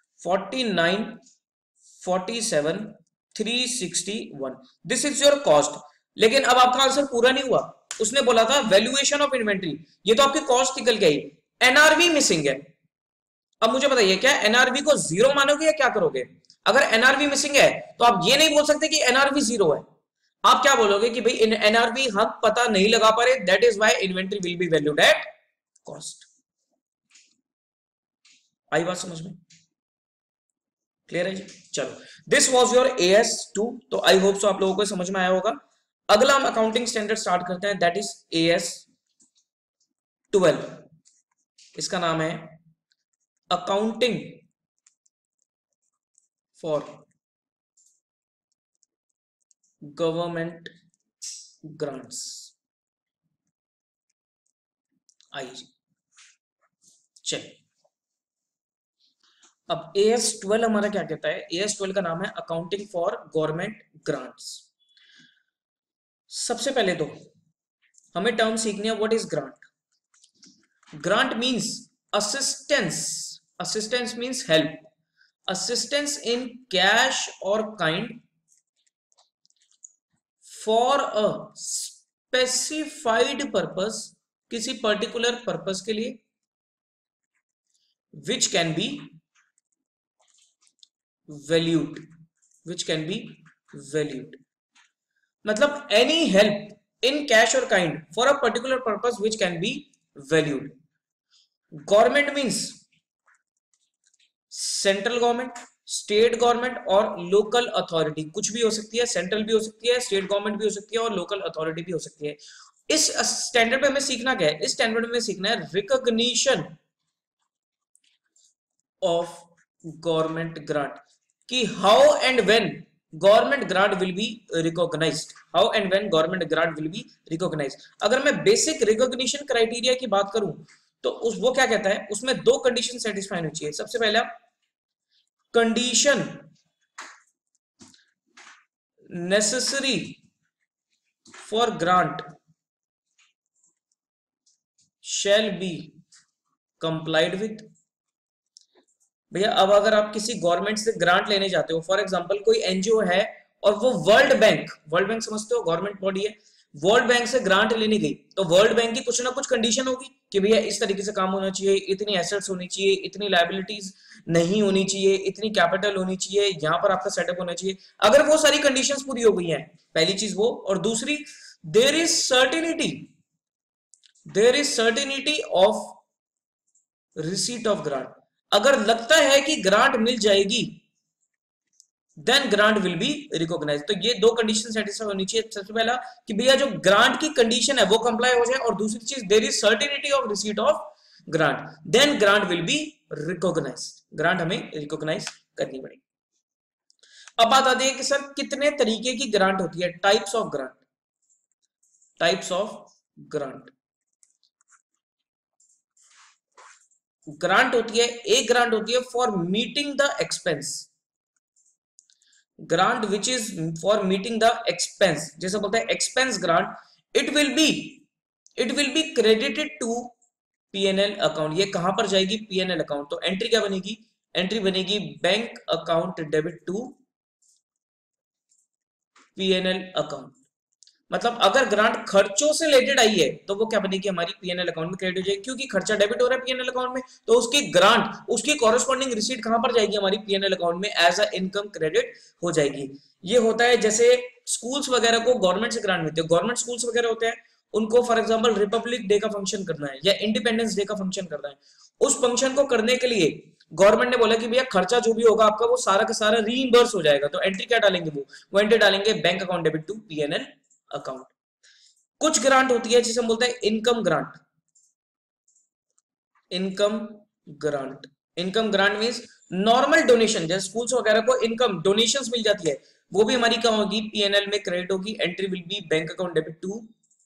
49,47,361, this is your cost. लेकिन अब आपका आंसर पूरा नहीं हुआ, उसने बोला था वैल्यूएशन ऑफ इन्वेंट्री, ये तो आपकी कॉस्ट निकल गई, एनआरवी मिसिंग है। अब मुझे बताइए क्या एनआरवी को जीरो मानोगे या क्या करोगे, अगर एनआरवी मिसिंग है तो आप ये नहीं बोल सकते कि एनआरवी जीरो है, आप क्या बोलोगे कि भाई एनआरवी हम पता नहीं लगा पा रहे, that is why inventory will be valued at cost. आई बात समझ में, क्लियर है जी। चलो दिस वाज योर AS2, तो आई होप सो आप लोगों को समझ में आया होगा। अगला हम अकाउंटिंग स्टैंडर्ड स्टार्ट करते हैं, दैट इज AS12, इसका नाम है अकाउंटिंग फॉर गवर्नमेंट ग्रांट्स। आइए चलिए, अब AS12 हमारा क्या कहता है, AS12 का नाम है अकाउंटिंग फॉर गवर्नमेंट ग्रांट्स। सबसे पहले तो हमें टर्म सीखनी है, what is grant. Grant means assistance, assistance means help, assistance in cash और kind for a specified purpose, किसी पर्टिकुलर पर्पस के लिए, which can be valued, which can be valued, मतलब एनी हेल्प इन कैश और kind for a particular purpose which can be valued. Government means central government, state government और local authority, कुछ भी हो सकती है, सेंट्रल भी हो सकती है, स्टेट गवर्नमेंट भी हो सकती है और लोकल अथॉरिटी भी हो सकती है। इस स्टैंडर्ड पे हमें सीखना क्या है, इस स्टैंडर्ड में सीखना है रिकॉग्निशन ऑफ गवर्नमेंट ग्रांट, कि how and when government grant will be recognised, how and when government grant will be recognised. अगर मैं बेसिक रिकॉग्निशन क्राइटेरिया की बात करूं तो वो क्या कहता है, उसमें दो कंडीशन सेटिस्फाई होनी चाहिए। सबसे पहला condition necessary for grant shall be complied with. भैया अब अगर आप किसी गवर्नमेंट से ग्रांट लेने जाते हो, फॉर एग्जांपल कोई एनजीओ है और वो वर्ल्ड बैंक समझते हो, गवर्नमेंट बॉडी है, वर्ल्ड बैंक से ग्रांट लेने गई, तो वर्ल्ड बैंक की कुछ ना कुछ कंडीशन होगी कि भैया इस तरीके से काम होना चाहिए, इतनी एसेट्स होनी चाहिए, इतनी लायबिलिटीज नहीं होनी चाहिए, इतनी कैपिटल होनी चाहिए, यहाँ पर आपका सेटअप होना चाहिए। अगर वो सारी कंडीशंस पूरी हो गई हैं, पहली चीज वो, और दूसरी there is certainty of receipt of grant. अगर लगता है कि ग्रांट मिल जाएगी then grant will be recognised. तो ये दो कंडीशन सेटिस्फाई होनी चाहिए। सबसे पहला कि भैया जो ग्रांट की कंडीशन है वो कंप्लाई हो जाए, और दूसरी चीज there is certainty of receipt of grant, then grant will be recognised, grant हमें रिकॉग्नाइज करनी पड़ेगी। अब बात आती है कि सर कितने तरीके की ग्रांट होती है, types of grant, types of grant. Grant होती है, एक ग्रांट होती है for meeting the expense, grant which is for meeting the expense, जैसे बोलते हैं expense grant, it will be credited to PNL account. ये कहां पर जाएगी, पीएनएल अकाउंट। तो एंट्री क्या बनेगी, एंट्री बनेगी bank account debit to PNL account. मतलब अगर ग्रांट खर्चों से रिलेटेड आई है तो वो क्या बनेगी, हमारी पीएनएल अकाउंट में क्रेडिट हो जाएगी, क्योंकि खर्चा डेबिट हो रहा है पीएनएल अकाउंट में, तो उसकी ग्रांट, उसकी कॉरेस्पॉन्डिंग रिसीट कहां पर जाएगी, हमारी पीएनएल अकाउंट में एज अ इनकम क्रेडिट हो जाएगी। ये होता है जैसे स्कूल्स वगैरह को गवर्नमेंट से ग्रांट मिलती है, गवर्नमेंट स्कूल्स वगैरह होते हैं, उनको फॉर एग्जाम्पल रिपब्लिक डे का फंक्शन करना है या इंडिपेंडेंस डे का फंक्शन करना है, उस फंक्शन को करने के लिए गवर्नमेंट ने बोला कि भैया खर्चा जो भी होगा आपका वो सारा का सारा रीइंबर्स हो जाएगा, तो एंट्री क्या डालेंगे, वो एंट्री डालेंगे bank account debit to PNL account. कुछ ग्रांट होती है जिसे हम बोलते हैं income grant, income grant, income grant means normal donation, जैसे स्कूल्स वगैरह को इनकम डोनेशंस मिल जाती है, वो भी हमारी क्या होगी, पीएनएल में क्रेडिट होगी। Entry will be bank account debit to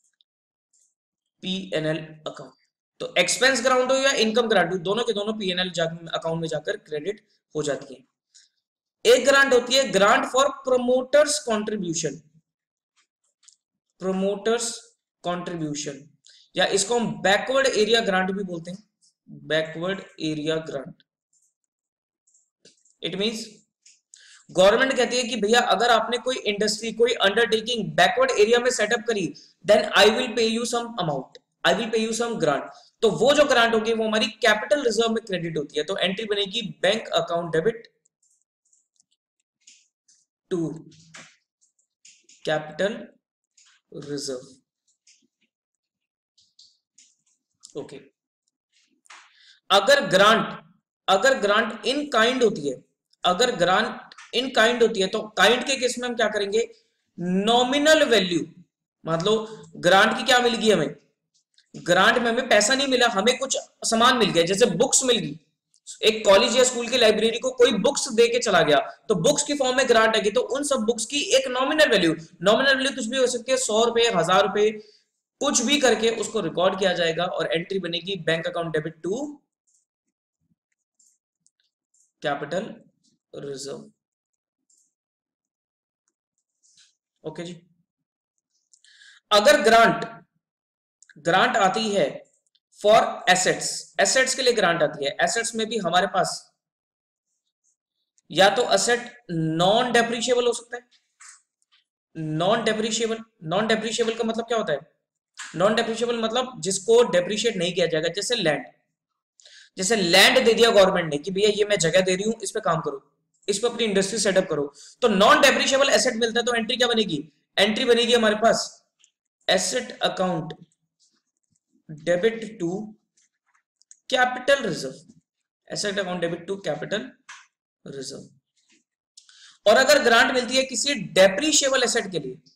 PNL account. तो एक्सपेंस ग्रांट हो या इनकम ग्रांट हो, दोनों के दोनों पीएनएल अकाउंट में जाकर क्रेडिट हो जाती है। एक ग्रांट होती है grant for promoters contribution, promoters contribution, या इसको हम बैकवर्ड एरिया ग्रांट भी बोलते हैं, backward area grant. It means government कहती है कि भैया अगर आपने कोई इंडस्ट्री, कोई अंडरटेकिंग बैकवर्ड एरिया में सेटअप करी, then I will pay you some amount, I will pay you some grant. तो वो जो ग्रांट होगी वो हमारी कैपिटल रिजर्व में क्रेडिट होती है। तो एंट्री बनेगी bank account debit to capital reserve. Okay, अगर ग्रांट इन काइंड होती है, अगर ग्रांट इन काइंड होती है, तो काइंड के केस में हम क्या करेंगे, नॉमिनल वैल्यू, मतलब ग्रांट की क्या मिलेगी हमें, ग्रांट में हमें पैसा नहीं मिला, हमें कुछ सामान मिल गया, जैसे बुक्स मिल गई, एक कॉलेज या स्कूल की लाइब्रेरी को कोई बुक्स दे के चला गया, तो बुक्स की फॉर्म में ग्रांट आएगी, तो उन सब बुक्स की एक नॉमिनल वैल्यू, नॉमिनल वैल्यू कुछ भी हो सकती है, 100 रुपए, 1000 रुपए, कुछ भी करके उसको रिकॉर्ड किया जाएगा और एंट्री बनेगी bank account debit to capital reserve. Okay जी। अगर ग्रांट आती है फॉर एसेट्स, एसेट्स के लिए ग्रांट आती है, एसेट्स में भी हमारे पास या तो एसेट नॉन डेप्रिशिएबल हो सकता है, नॉन डेप्रिशिएबल का मतलब क्या होता है, नॉन डेप्रिशिएबल मतलब जिसको डेप्रिशिएट नहीं किया जाएगा, जैसे लैंड, जैसे लैंड दे दिया गवर्नमेंट ने कि भैया ये मैं जगह दे रही हूं, इस पे काम करो, इस पे अपनी इंडस्ट्री सेटअप करो, तो नॉन डेप्रिशिएबल एसेट मिलता है, तो एंट्री क्या बनेगी, एंट्री बनेगी हमारे पास asset account debit to capital reserve, asset account debit to capital reserve. और अगर ग्रांट मिलती है किसी डेप्रिशिएबल एसेट के लिए,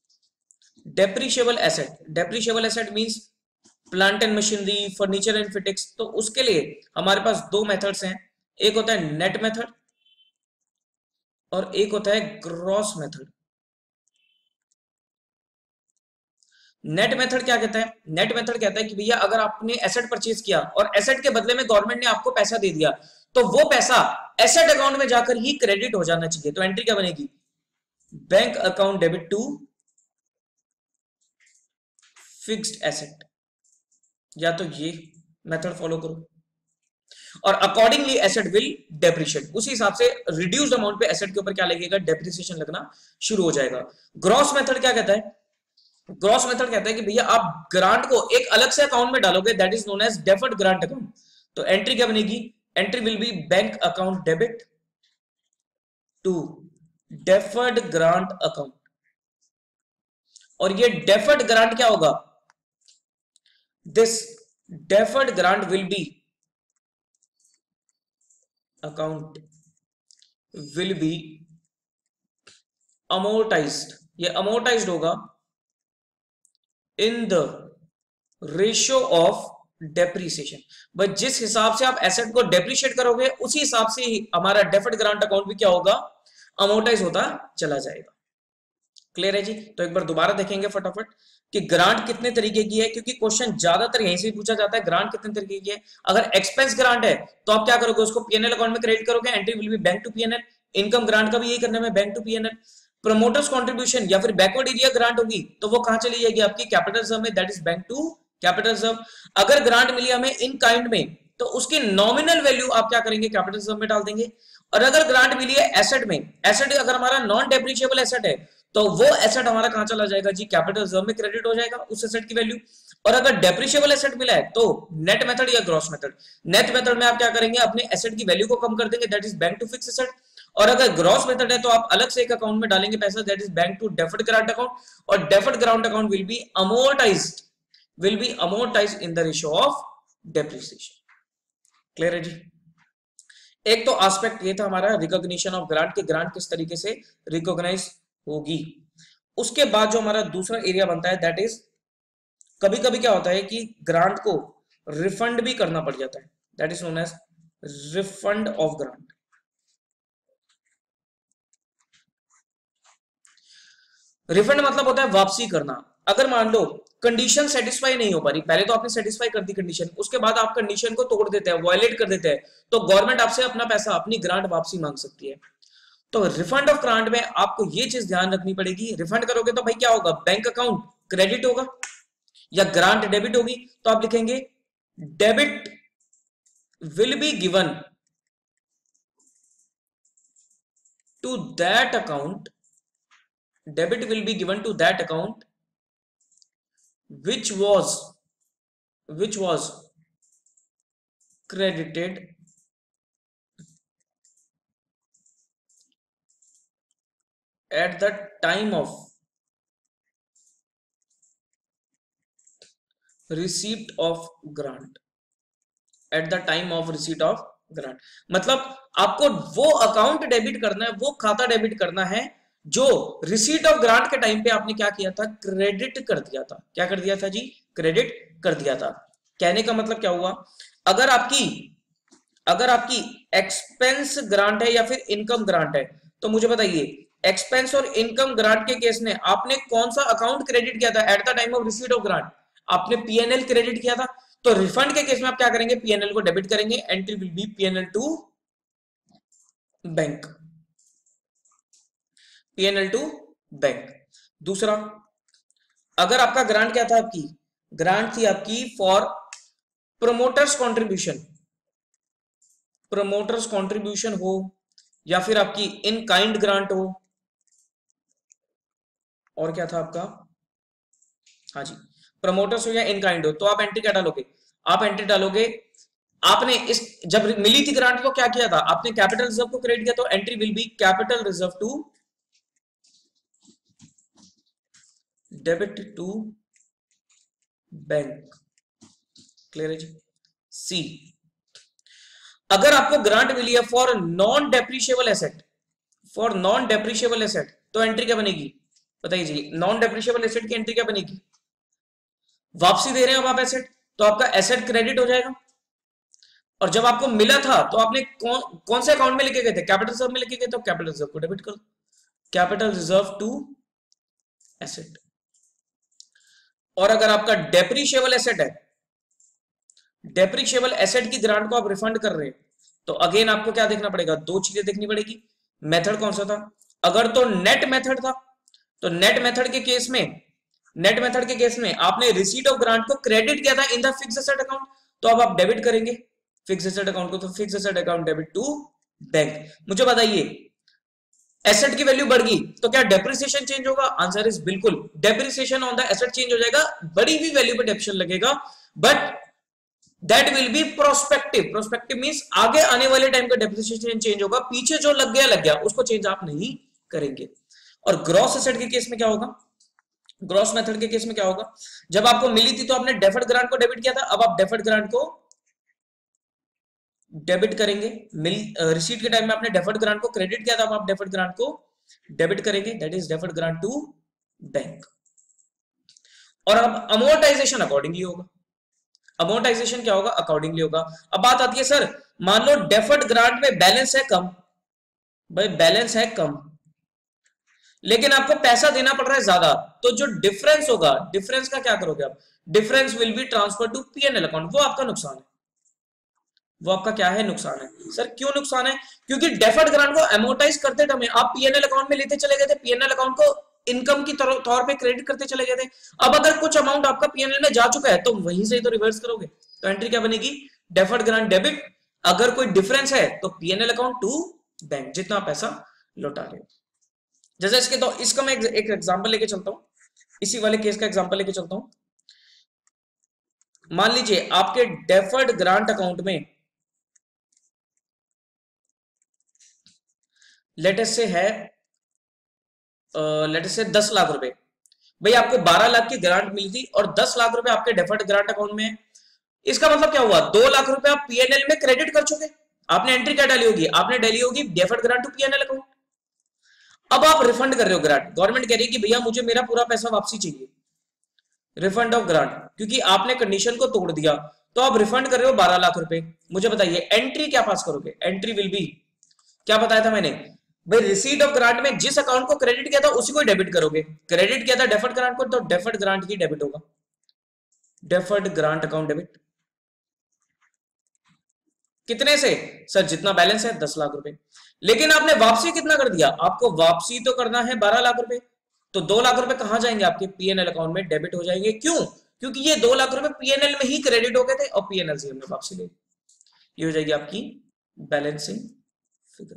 depreciable asset means plant and machinery, furniture and fittings, तो उसके लिए हमारे पास दो मेथड्स हैं, एक होता है नेट मेथड और एक होता है ग्रॉस मेथड। नेट मेथड क्या कहता है, नेट मेथड कहता है कि भैया अगर आपने एसेट परचेज किया और एसेट के बदले में गवर्नमेंट ने आपको पैसा दे दिया, तो वो पैसा एसेट अकाउंट में जाकर ही क्रेडिट हो जाना चाहिए। तो एंट्री क्या बनेगी, bank account debit to fixed asset, या तो ये मेथड फॉलो करो और अकॉर्डिंगली एसेट विल डेप्रिशिएट, उसी हिसाब से रिड्यूस्ड अमाउंट पे एसेट के ऊपर क्या लगेगा, डेप्रिसिएशन लगना शुरू हो जाएगा। ग्रॉस मेथड क्या कहता है, ग्रॉस मेथड कहता है कि भैया आप ग्रांट को एक अलग से अकाउंट में डालोगे, that is known as deferred grant account. तो एंट्री क्या बनेगी, entry will be bank account debit to deferred grant account. और ये डेफर्ड ग्रांट क्या होगा, this deferred grant will be account will be amortised, ये अमोर्टाइज्ड होगा in the ratio of depreciation. But जिस हिसाब से आप एसेट को डेप्रिशिएट करोगे उसी हिसाब से ही हमारा डेफर्ड ग्रांट अकाउंट भी क्या होगा, अमोर्टाइज होता चला जाएगा। क्लियर है जी। तो एक बार दोबारा देखेंगे फटाफट कि ग्रांट कितने तरीके की है, क्योंकि क्वेश्चन ज्यादातर यहीं से पूछा जाता है, ग्रांट कितने तरीके की है। अगर एक्सपेंस ग्रांट है तो आप क्या करोगे, उसको पीएनएल अकाउंट में क्रेडिट करोगे, entry will be bank to PNL. Income grant का भी यही करना है, bank to PNL. Promoters contribution या फिर बैकवर्ड एरिया ग्रांट होगी तो वो कहां चली जाएगी, आपकी कैपिटल रिजर्व में, that is bank to capital reserve. अगर ग्रांट मिली हमें इन काइंड में तो उसकी नॉमिनल वैल्यू आप क्या करेंगे, कैपिटल रिजर्व में डाल देंगे। और अगर ग्रांट मिली है एसेट में, एसेट अगर हमारा नॉन डेप्रिशिएबल एसेट है तो वो एसेट हमारा कहां चला जाएगा जी, कैपिटल रिजर्व में क्रेडिट हो जाएगा उस एसेट की वैल्यू। और अगर डेप्रिशिएबल एसेट मिला है तो नेट मेथड या ग्रॉस मेथड, नेट मेथड में आप क्या करेंगे, अपने एसेट की वैल्यू को कम कर देंगे, that is bank to fixed asset. और अगर ग्रॉस मेथड है तो आप अलग से एक अकाउंट में डालेंगे पैसा, that is bank to deferred grant account. और deferred grant account will be amortised in the ratio of depreciation. Clear है जी। एक तो एस्पेक्ट ये था हमारा रिकॉग्निशन ऑफ ग्रांट, के ग्रांट किस तरीके से रिकॉग्नाइज होगी। उसके बाद जो हमारा दूसरा एरिया बनता है दैट इज, कभी कभी क्या होता है कि ग्रांट को रिफंड भी करना पड़ जाता है, that is known as refund of grant. Refund मतलब होता है वापसी करना। अगर मान लो कंडीशन सेटिस्फाई नहीं हो पा रही, पहले तो आपने सेटिस्फाई कर दी कंडीशन, उसके बाद आप कंडीशन को तोड़ देते हैं, वायलेट कर देते हैं, तो गवर्नमेंट आपसे अपना पैसा, अपनी ग्रांट वापसी मांग सकती है। तो रिफंड ऑफ ग्रांट में आपको ये चीज ध्यान रखनी पड़ेगी, रिफंड करोगे तो भाई क्या होगा, बैंक अकाउंट क्रेडिट होगा या ग्रांट डेबिट होगी, तो आप लिखेंगे debit will be given to that account, debit will be given to that account which was credited at the time of receipt of grant, at the time of receipt of grant। मतलब आपको वो account debit करना है, वो खाता debit करना है जो रिसीट ऑफ ग्रांट के टाइम पे आपने क्या किया था, क्रेडिट कर दिया था। क्या कर दिया था जी, क्रेडिट कर दिया था। कहने का मतलब क्या हुआ, अगर आपकी एक्सपेंस ग्रांट है या फिर इनकम ग्रांट है, तो मुझे बताइए एक्सपेंस और इनकम ग्रांट के केस में आपने कौन सा अकाउंट क्रेडिट किया था at the time of receipt of grant, आपने पीएनएल क्रेडिट किया था। तो रिफंड के केस में आप क्या करेंगे, पीएनएल को डेबिट करेंगे, entry will be PNL to bank, PNL to bank. दूसरा, अगर आपका ग्रांट क्या था, आपकी ग्रांट थी आपकी for promoters contribution, promoters contribution हो या फिर आपकी इन काइंड ग्रांट हो, और क्या था आपका, हाँ जी प्रमोटर्स हो या इन काइंड हो, तो आप एंट्री क्या डालोगे, आप एंट्री डालोगे, आपने इस जब मिली थी ग्रांट तो क्या किया था, आपने कैपिटल रिजर्व को क्रेडिट किया, तो entry will be capital reserve to debit to bank. Clear है जी। सी, अगर आपको ग्रांट मिली है for non depreciable asset, for non depreciable asset, तो एंट्री क्या बनेगी बताइए जी, नॉन डेप्रिशिएबल एसेट की एंट्री क्या बनेगी, वापसी दे रहे हैं अब आप एसेट, तो आपका एसेट क्रेडिट हो जाएगा। और जब आपको मिला था तो आपने कौन से अकाउंट में लिखे गए थे, कैपिटल रिजर्व में लिखे गए, तो कैपिटल रिजर्व को डेबिट करो, कैपिटल रिजर्व टू एसेट। और अगर आपका डेप्रिशिएबल एसेट है, डेप्रिशिएबल एसेट की ग्रांट को आप रिफंड कर रहे हैं, तो अगेन आपको क्या देखना पड़ेगा, दो चीजें देखनी पड़ेगी। मेथड कौन सा था, अगर तो नेट मेथड था, तो नेट मेथड के केस में आपने रिसीट ऑफ ग्रांट को क्रेडिट किया था in the fixed asset account, तो अब आप डेबिट करेंगे फिक्स्ड एसेट अकाउंट को, तो fixed asset account debit to bank. मुझे बताइए एसेट की वैल्यू बढ़ गई तो क्या डेप्रिसिएशन चेंज होगा, आंसर इज बिल्कुल, depreciation on the asset change हो जाएगा, बढ़ी हुई वैल्यू पे डेप्रिसिएशन लगेगा, but that will be prospective. Prospective means आगे आने वाले टाइम का डेप्रिसिएशन चेंज होगा, पीछे जो लग गया उसको चेंज आप नहीं करेंगे। और ग्रॉस एसेट के केस में क्या होगा, ग्रॉस मेथड के केस में क्या होगा, जब आपको मिली थी तो आपने डेफर्ड ग्रांट को डेबिट किया था, अब आप डेफर्ड ग्रांट को डेबिट करेंगे, रिसीट के टाइम में आपने डेफर्ड ग्रांट को क्रेडिट किया था, अब आप डेफर्ड ग्रांट को डेबिट करेंगे, that is deferred grant to bank. और अब अमोर्टाइजेशन अकॉर्डिंगली होगा, अमोर्टाइजेशन क्या होगा, अकॉर्डिंगली होगा। अब बात आती है सर, मान लो डेफर्ड ग्रांट में बैलेंस है कम, भाई बैलेंस है कम लेकिन आपको पैसा देना पड़ रहा है ज्यादा, तो जो डिफरेंस होगा, डिफरेंस का क्या करोगे आप, difference will be transfer to PNL account, वो आपका नुकसान है, वो आपका क्या है, नुकसान है। सर क्यों नुकसान है, क्योंकि डेफर्ड ग्रांट को अमोर्टाइज करते टाइम आप पीएनएल अकाउंट में लेते चले गए थे, पीएनएल अकाउंट को इनकम की तौर पे क्रेडिट करते चले गए थे, अब अगर कुछ अमाउंट आपका पीएनएल में जा चुका है तो वहीं से तो रिवर्स करोगे, तो एंट्री क्या बनेगी, डेफर्ड ग्रांट डेबिट, अगर कोई डिफरेंस है तो पीएनएल अकाउंट टू बैंक, जितना पैसा लौटा रहे हो। जैसे इसके तो इसका मैं एक एग्जांपल लेके चलता हूं, इसी वाले केस का एग्जांपल लेके चलता हूं। मान लीजिए आपके डेफर्ड ग्रांट अकाउंट में लेटेस्ट से है लेटेस्ट से 10 लाख रुपए, भाई आपको 12 लाख की ग्रांट मिली थी और 10 लाख रुपए आपके डेफर्ड ग्रांट अकाउंट में है, इसका मतलब क्या हुआ, 2 लाख रुपए आप पीएनएल में क्रेडिट कर चुके, आपने एंट्री क्या डाली होगी, आपने डाली होगी deferred grant to PNL account. अब आप रिफंड कर रहे हो ग्रांट, गवर्नमेंट कह रही है कि भैया मुझे मेरा पूरा पैसा वापसी चाहिए, रिफंड ऑफ ग्रांट, क्योंकि आपने कंडीशन को तोड़ दिया, तो आप रिफंड कर रहे हो 12 लाख रुपए। मुझे बताइए एंट्री क्या पास करोगे, एंट्री विल बी, क्या बताया था मैंने, भाई रिसीट ऑफ ग्रांट में जिस अकाउंट को क्रेडिट किया था उसी को डेबिट करोगे। क्रेडिट किया था डेफर्ड ग्रांट को, तो डेफर्ड ग्रांट ही डेबिट होगा। डेफर्ड ग्रांट अकाउंट डेबिट कितने से? सर जितना बैलेंस है 10 लाख रुपए। लेकिन आपने वापसी कितना कर दिया? आपको वापसी तो करना है 12 लाख रुपए। तो 2 लाख रुपए कहां जाएंगे? आपके पीएनएल अकाउंट में डेबिट हो जाएंगे। क्यों? क्योंकि ये 2 लाख रुपए पीएनएल में ही क्रेडिट हो गए थे और पीएनएल से हमने वापसी ले। ये हो जाएगी आपकी बैलेंसिंग फिगर।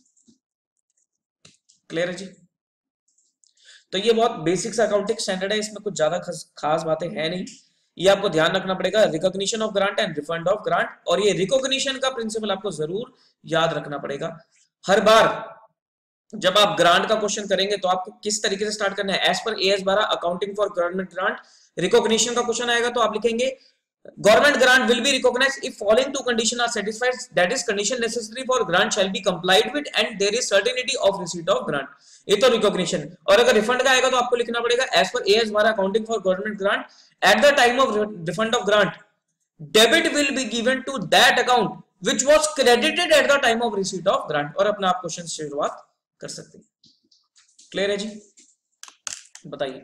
क्लियर है जी? तो ये बहुत बेसिक सा अकाउंटिंग स्टैंडर्ड है, इसमें कुछ ज्यादा खास बातें हैं नहीं। ये आपको ध्यान रखना पड़ेगा, recognition of grant and refund of grant. और ये रिकॉग्निशन का प्रिंसिपल आपको जरूर याद रखना पड़ेगा। हर बार जब आप ग्रांट का क्वेश्चन करेंगे तो आपको किस तरीके से स्टार्ट करना है? As per AS 12 accounting for government grant. Recognition का क्वेश्चन आएगा तो आप लिखेंगे government grant will be recognized if following two conditions are satisfied, that is condition necessary for grant shall be complied with and there is certainty of receipt of grant। ये तो recognition. और अगर refund का आएगा तो आपको लिखना पड़ेगा as per AS 12 accounting for government grant at the time of refund of grant debit will be given to that account which was credited at the time of receipt of grant. और अपना आप question से शुरुआत कर सकते हैं। Clear है जी? बताइए।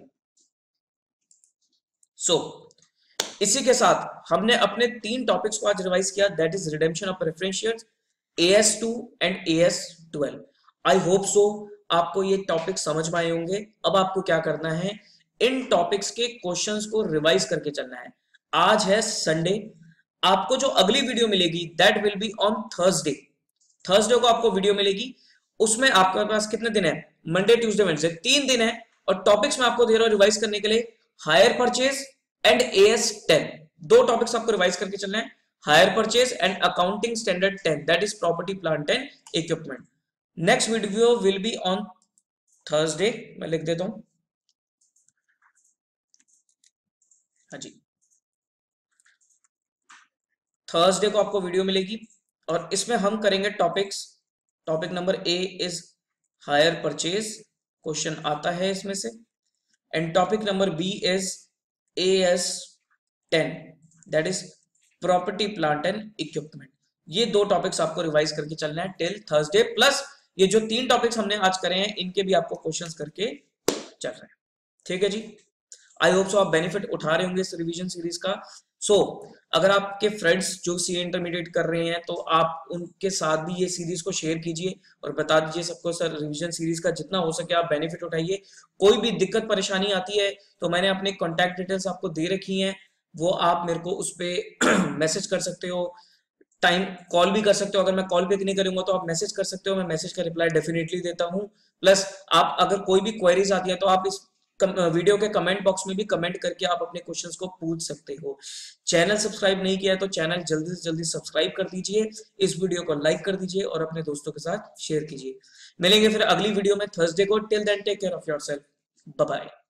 इसी के साथ हमने अपने 3 टॉपिक्स को आज रिवाइज किया, that is redemption of preference shares, AS2 and AS12। I hope so आपको ये टॉपिक समझ में आए होंगे। अब आपको क्या करना है, इन टॉपिक्स के क्वेश्चंस को रिवाइज करके चलना है। आज है संडे, आपको जो अगली वीडियो मिलेगी that will be on Thursday. Thursday को आपको वीडियो मिलेगी, उसमें आपके पास कितने दिन है? मंडे ट्यूसडे वेडनेसडे, 3 दिन है। और टॉपिक्स में आपको दे रहा हूं रिवाइज करने के लिए, hire purchase and AS10। 2 topics आपको रिवाइज करके चलना है, hire purchase and accounting standard 10, that is property plant and equipment. Next video will be on Thursday, मैं लिख देता हूं। हाँ जी, थर्सडे को आपको वीडियो मिलेगी और इसमें हम करेंगे topics. Topic number A is hire purchase, question आता है इसमें से। And topic number B is AS10, that is property plant and equipment. ये 2 टॉपिक्स आपको रिवाइज करके चलना है टिल थर्सडे। प्लस ये जो 3 टॉपिक्स हमने आज करे हैं इनके भी आपको क्वेश्चंस करके चल रहे हैं। ठीक है जी? आई होप सो आप बेनिफिट उठा रहे होंगे इस रिवीजन सीरीज का। अगर आपके फ्रेंड्स जो सीए इंटरमीडिएट कर रहे हैं तो आप उनके साथ भी ये सीरीज को शेयर कीजिए और बता दीजिए सबको, सर रिवीजन सीरीज का जितना हो सके आप बेनिफिट उठाइए। कोई भी दिक्कत परेशानी आती है तो मैंने अपने कॉन्टैक्ट डिटेल्स आपको दे रखी हैं, वो आप मेरे को उस पर मैसेज कर सकते हो, टाइम कॉल भी कर सकते हो। अगर मैं कॉल पिक नहीं करूंगा तो आप मैसेज कर सकते हो, मैं मैसेज का रिप्लाई डेफिनेटली देता हूं। प्लस आप अगर कोई भी क्वेरीज आती है तो आप इस वीडियो के कमेंट बॉक्स में भी कमेंट करके आप अपने क्वेश्चंस को पूछ सकते हो। चैनल सब्सक्राइब नहीं किया है तो चैनल जल्दी से जल्दी सब्सक्राइब कर दीजिए, इस वीडियो को लाइक कर दीजिए और अपने दोस्तों के साथ शेयर कीजिए। मिलेंगे फिर अगली वीडियो में थर्सडे को। Till then take care of yourself, bye bye.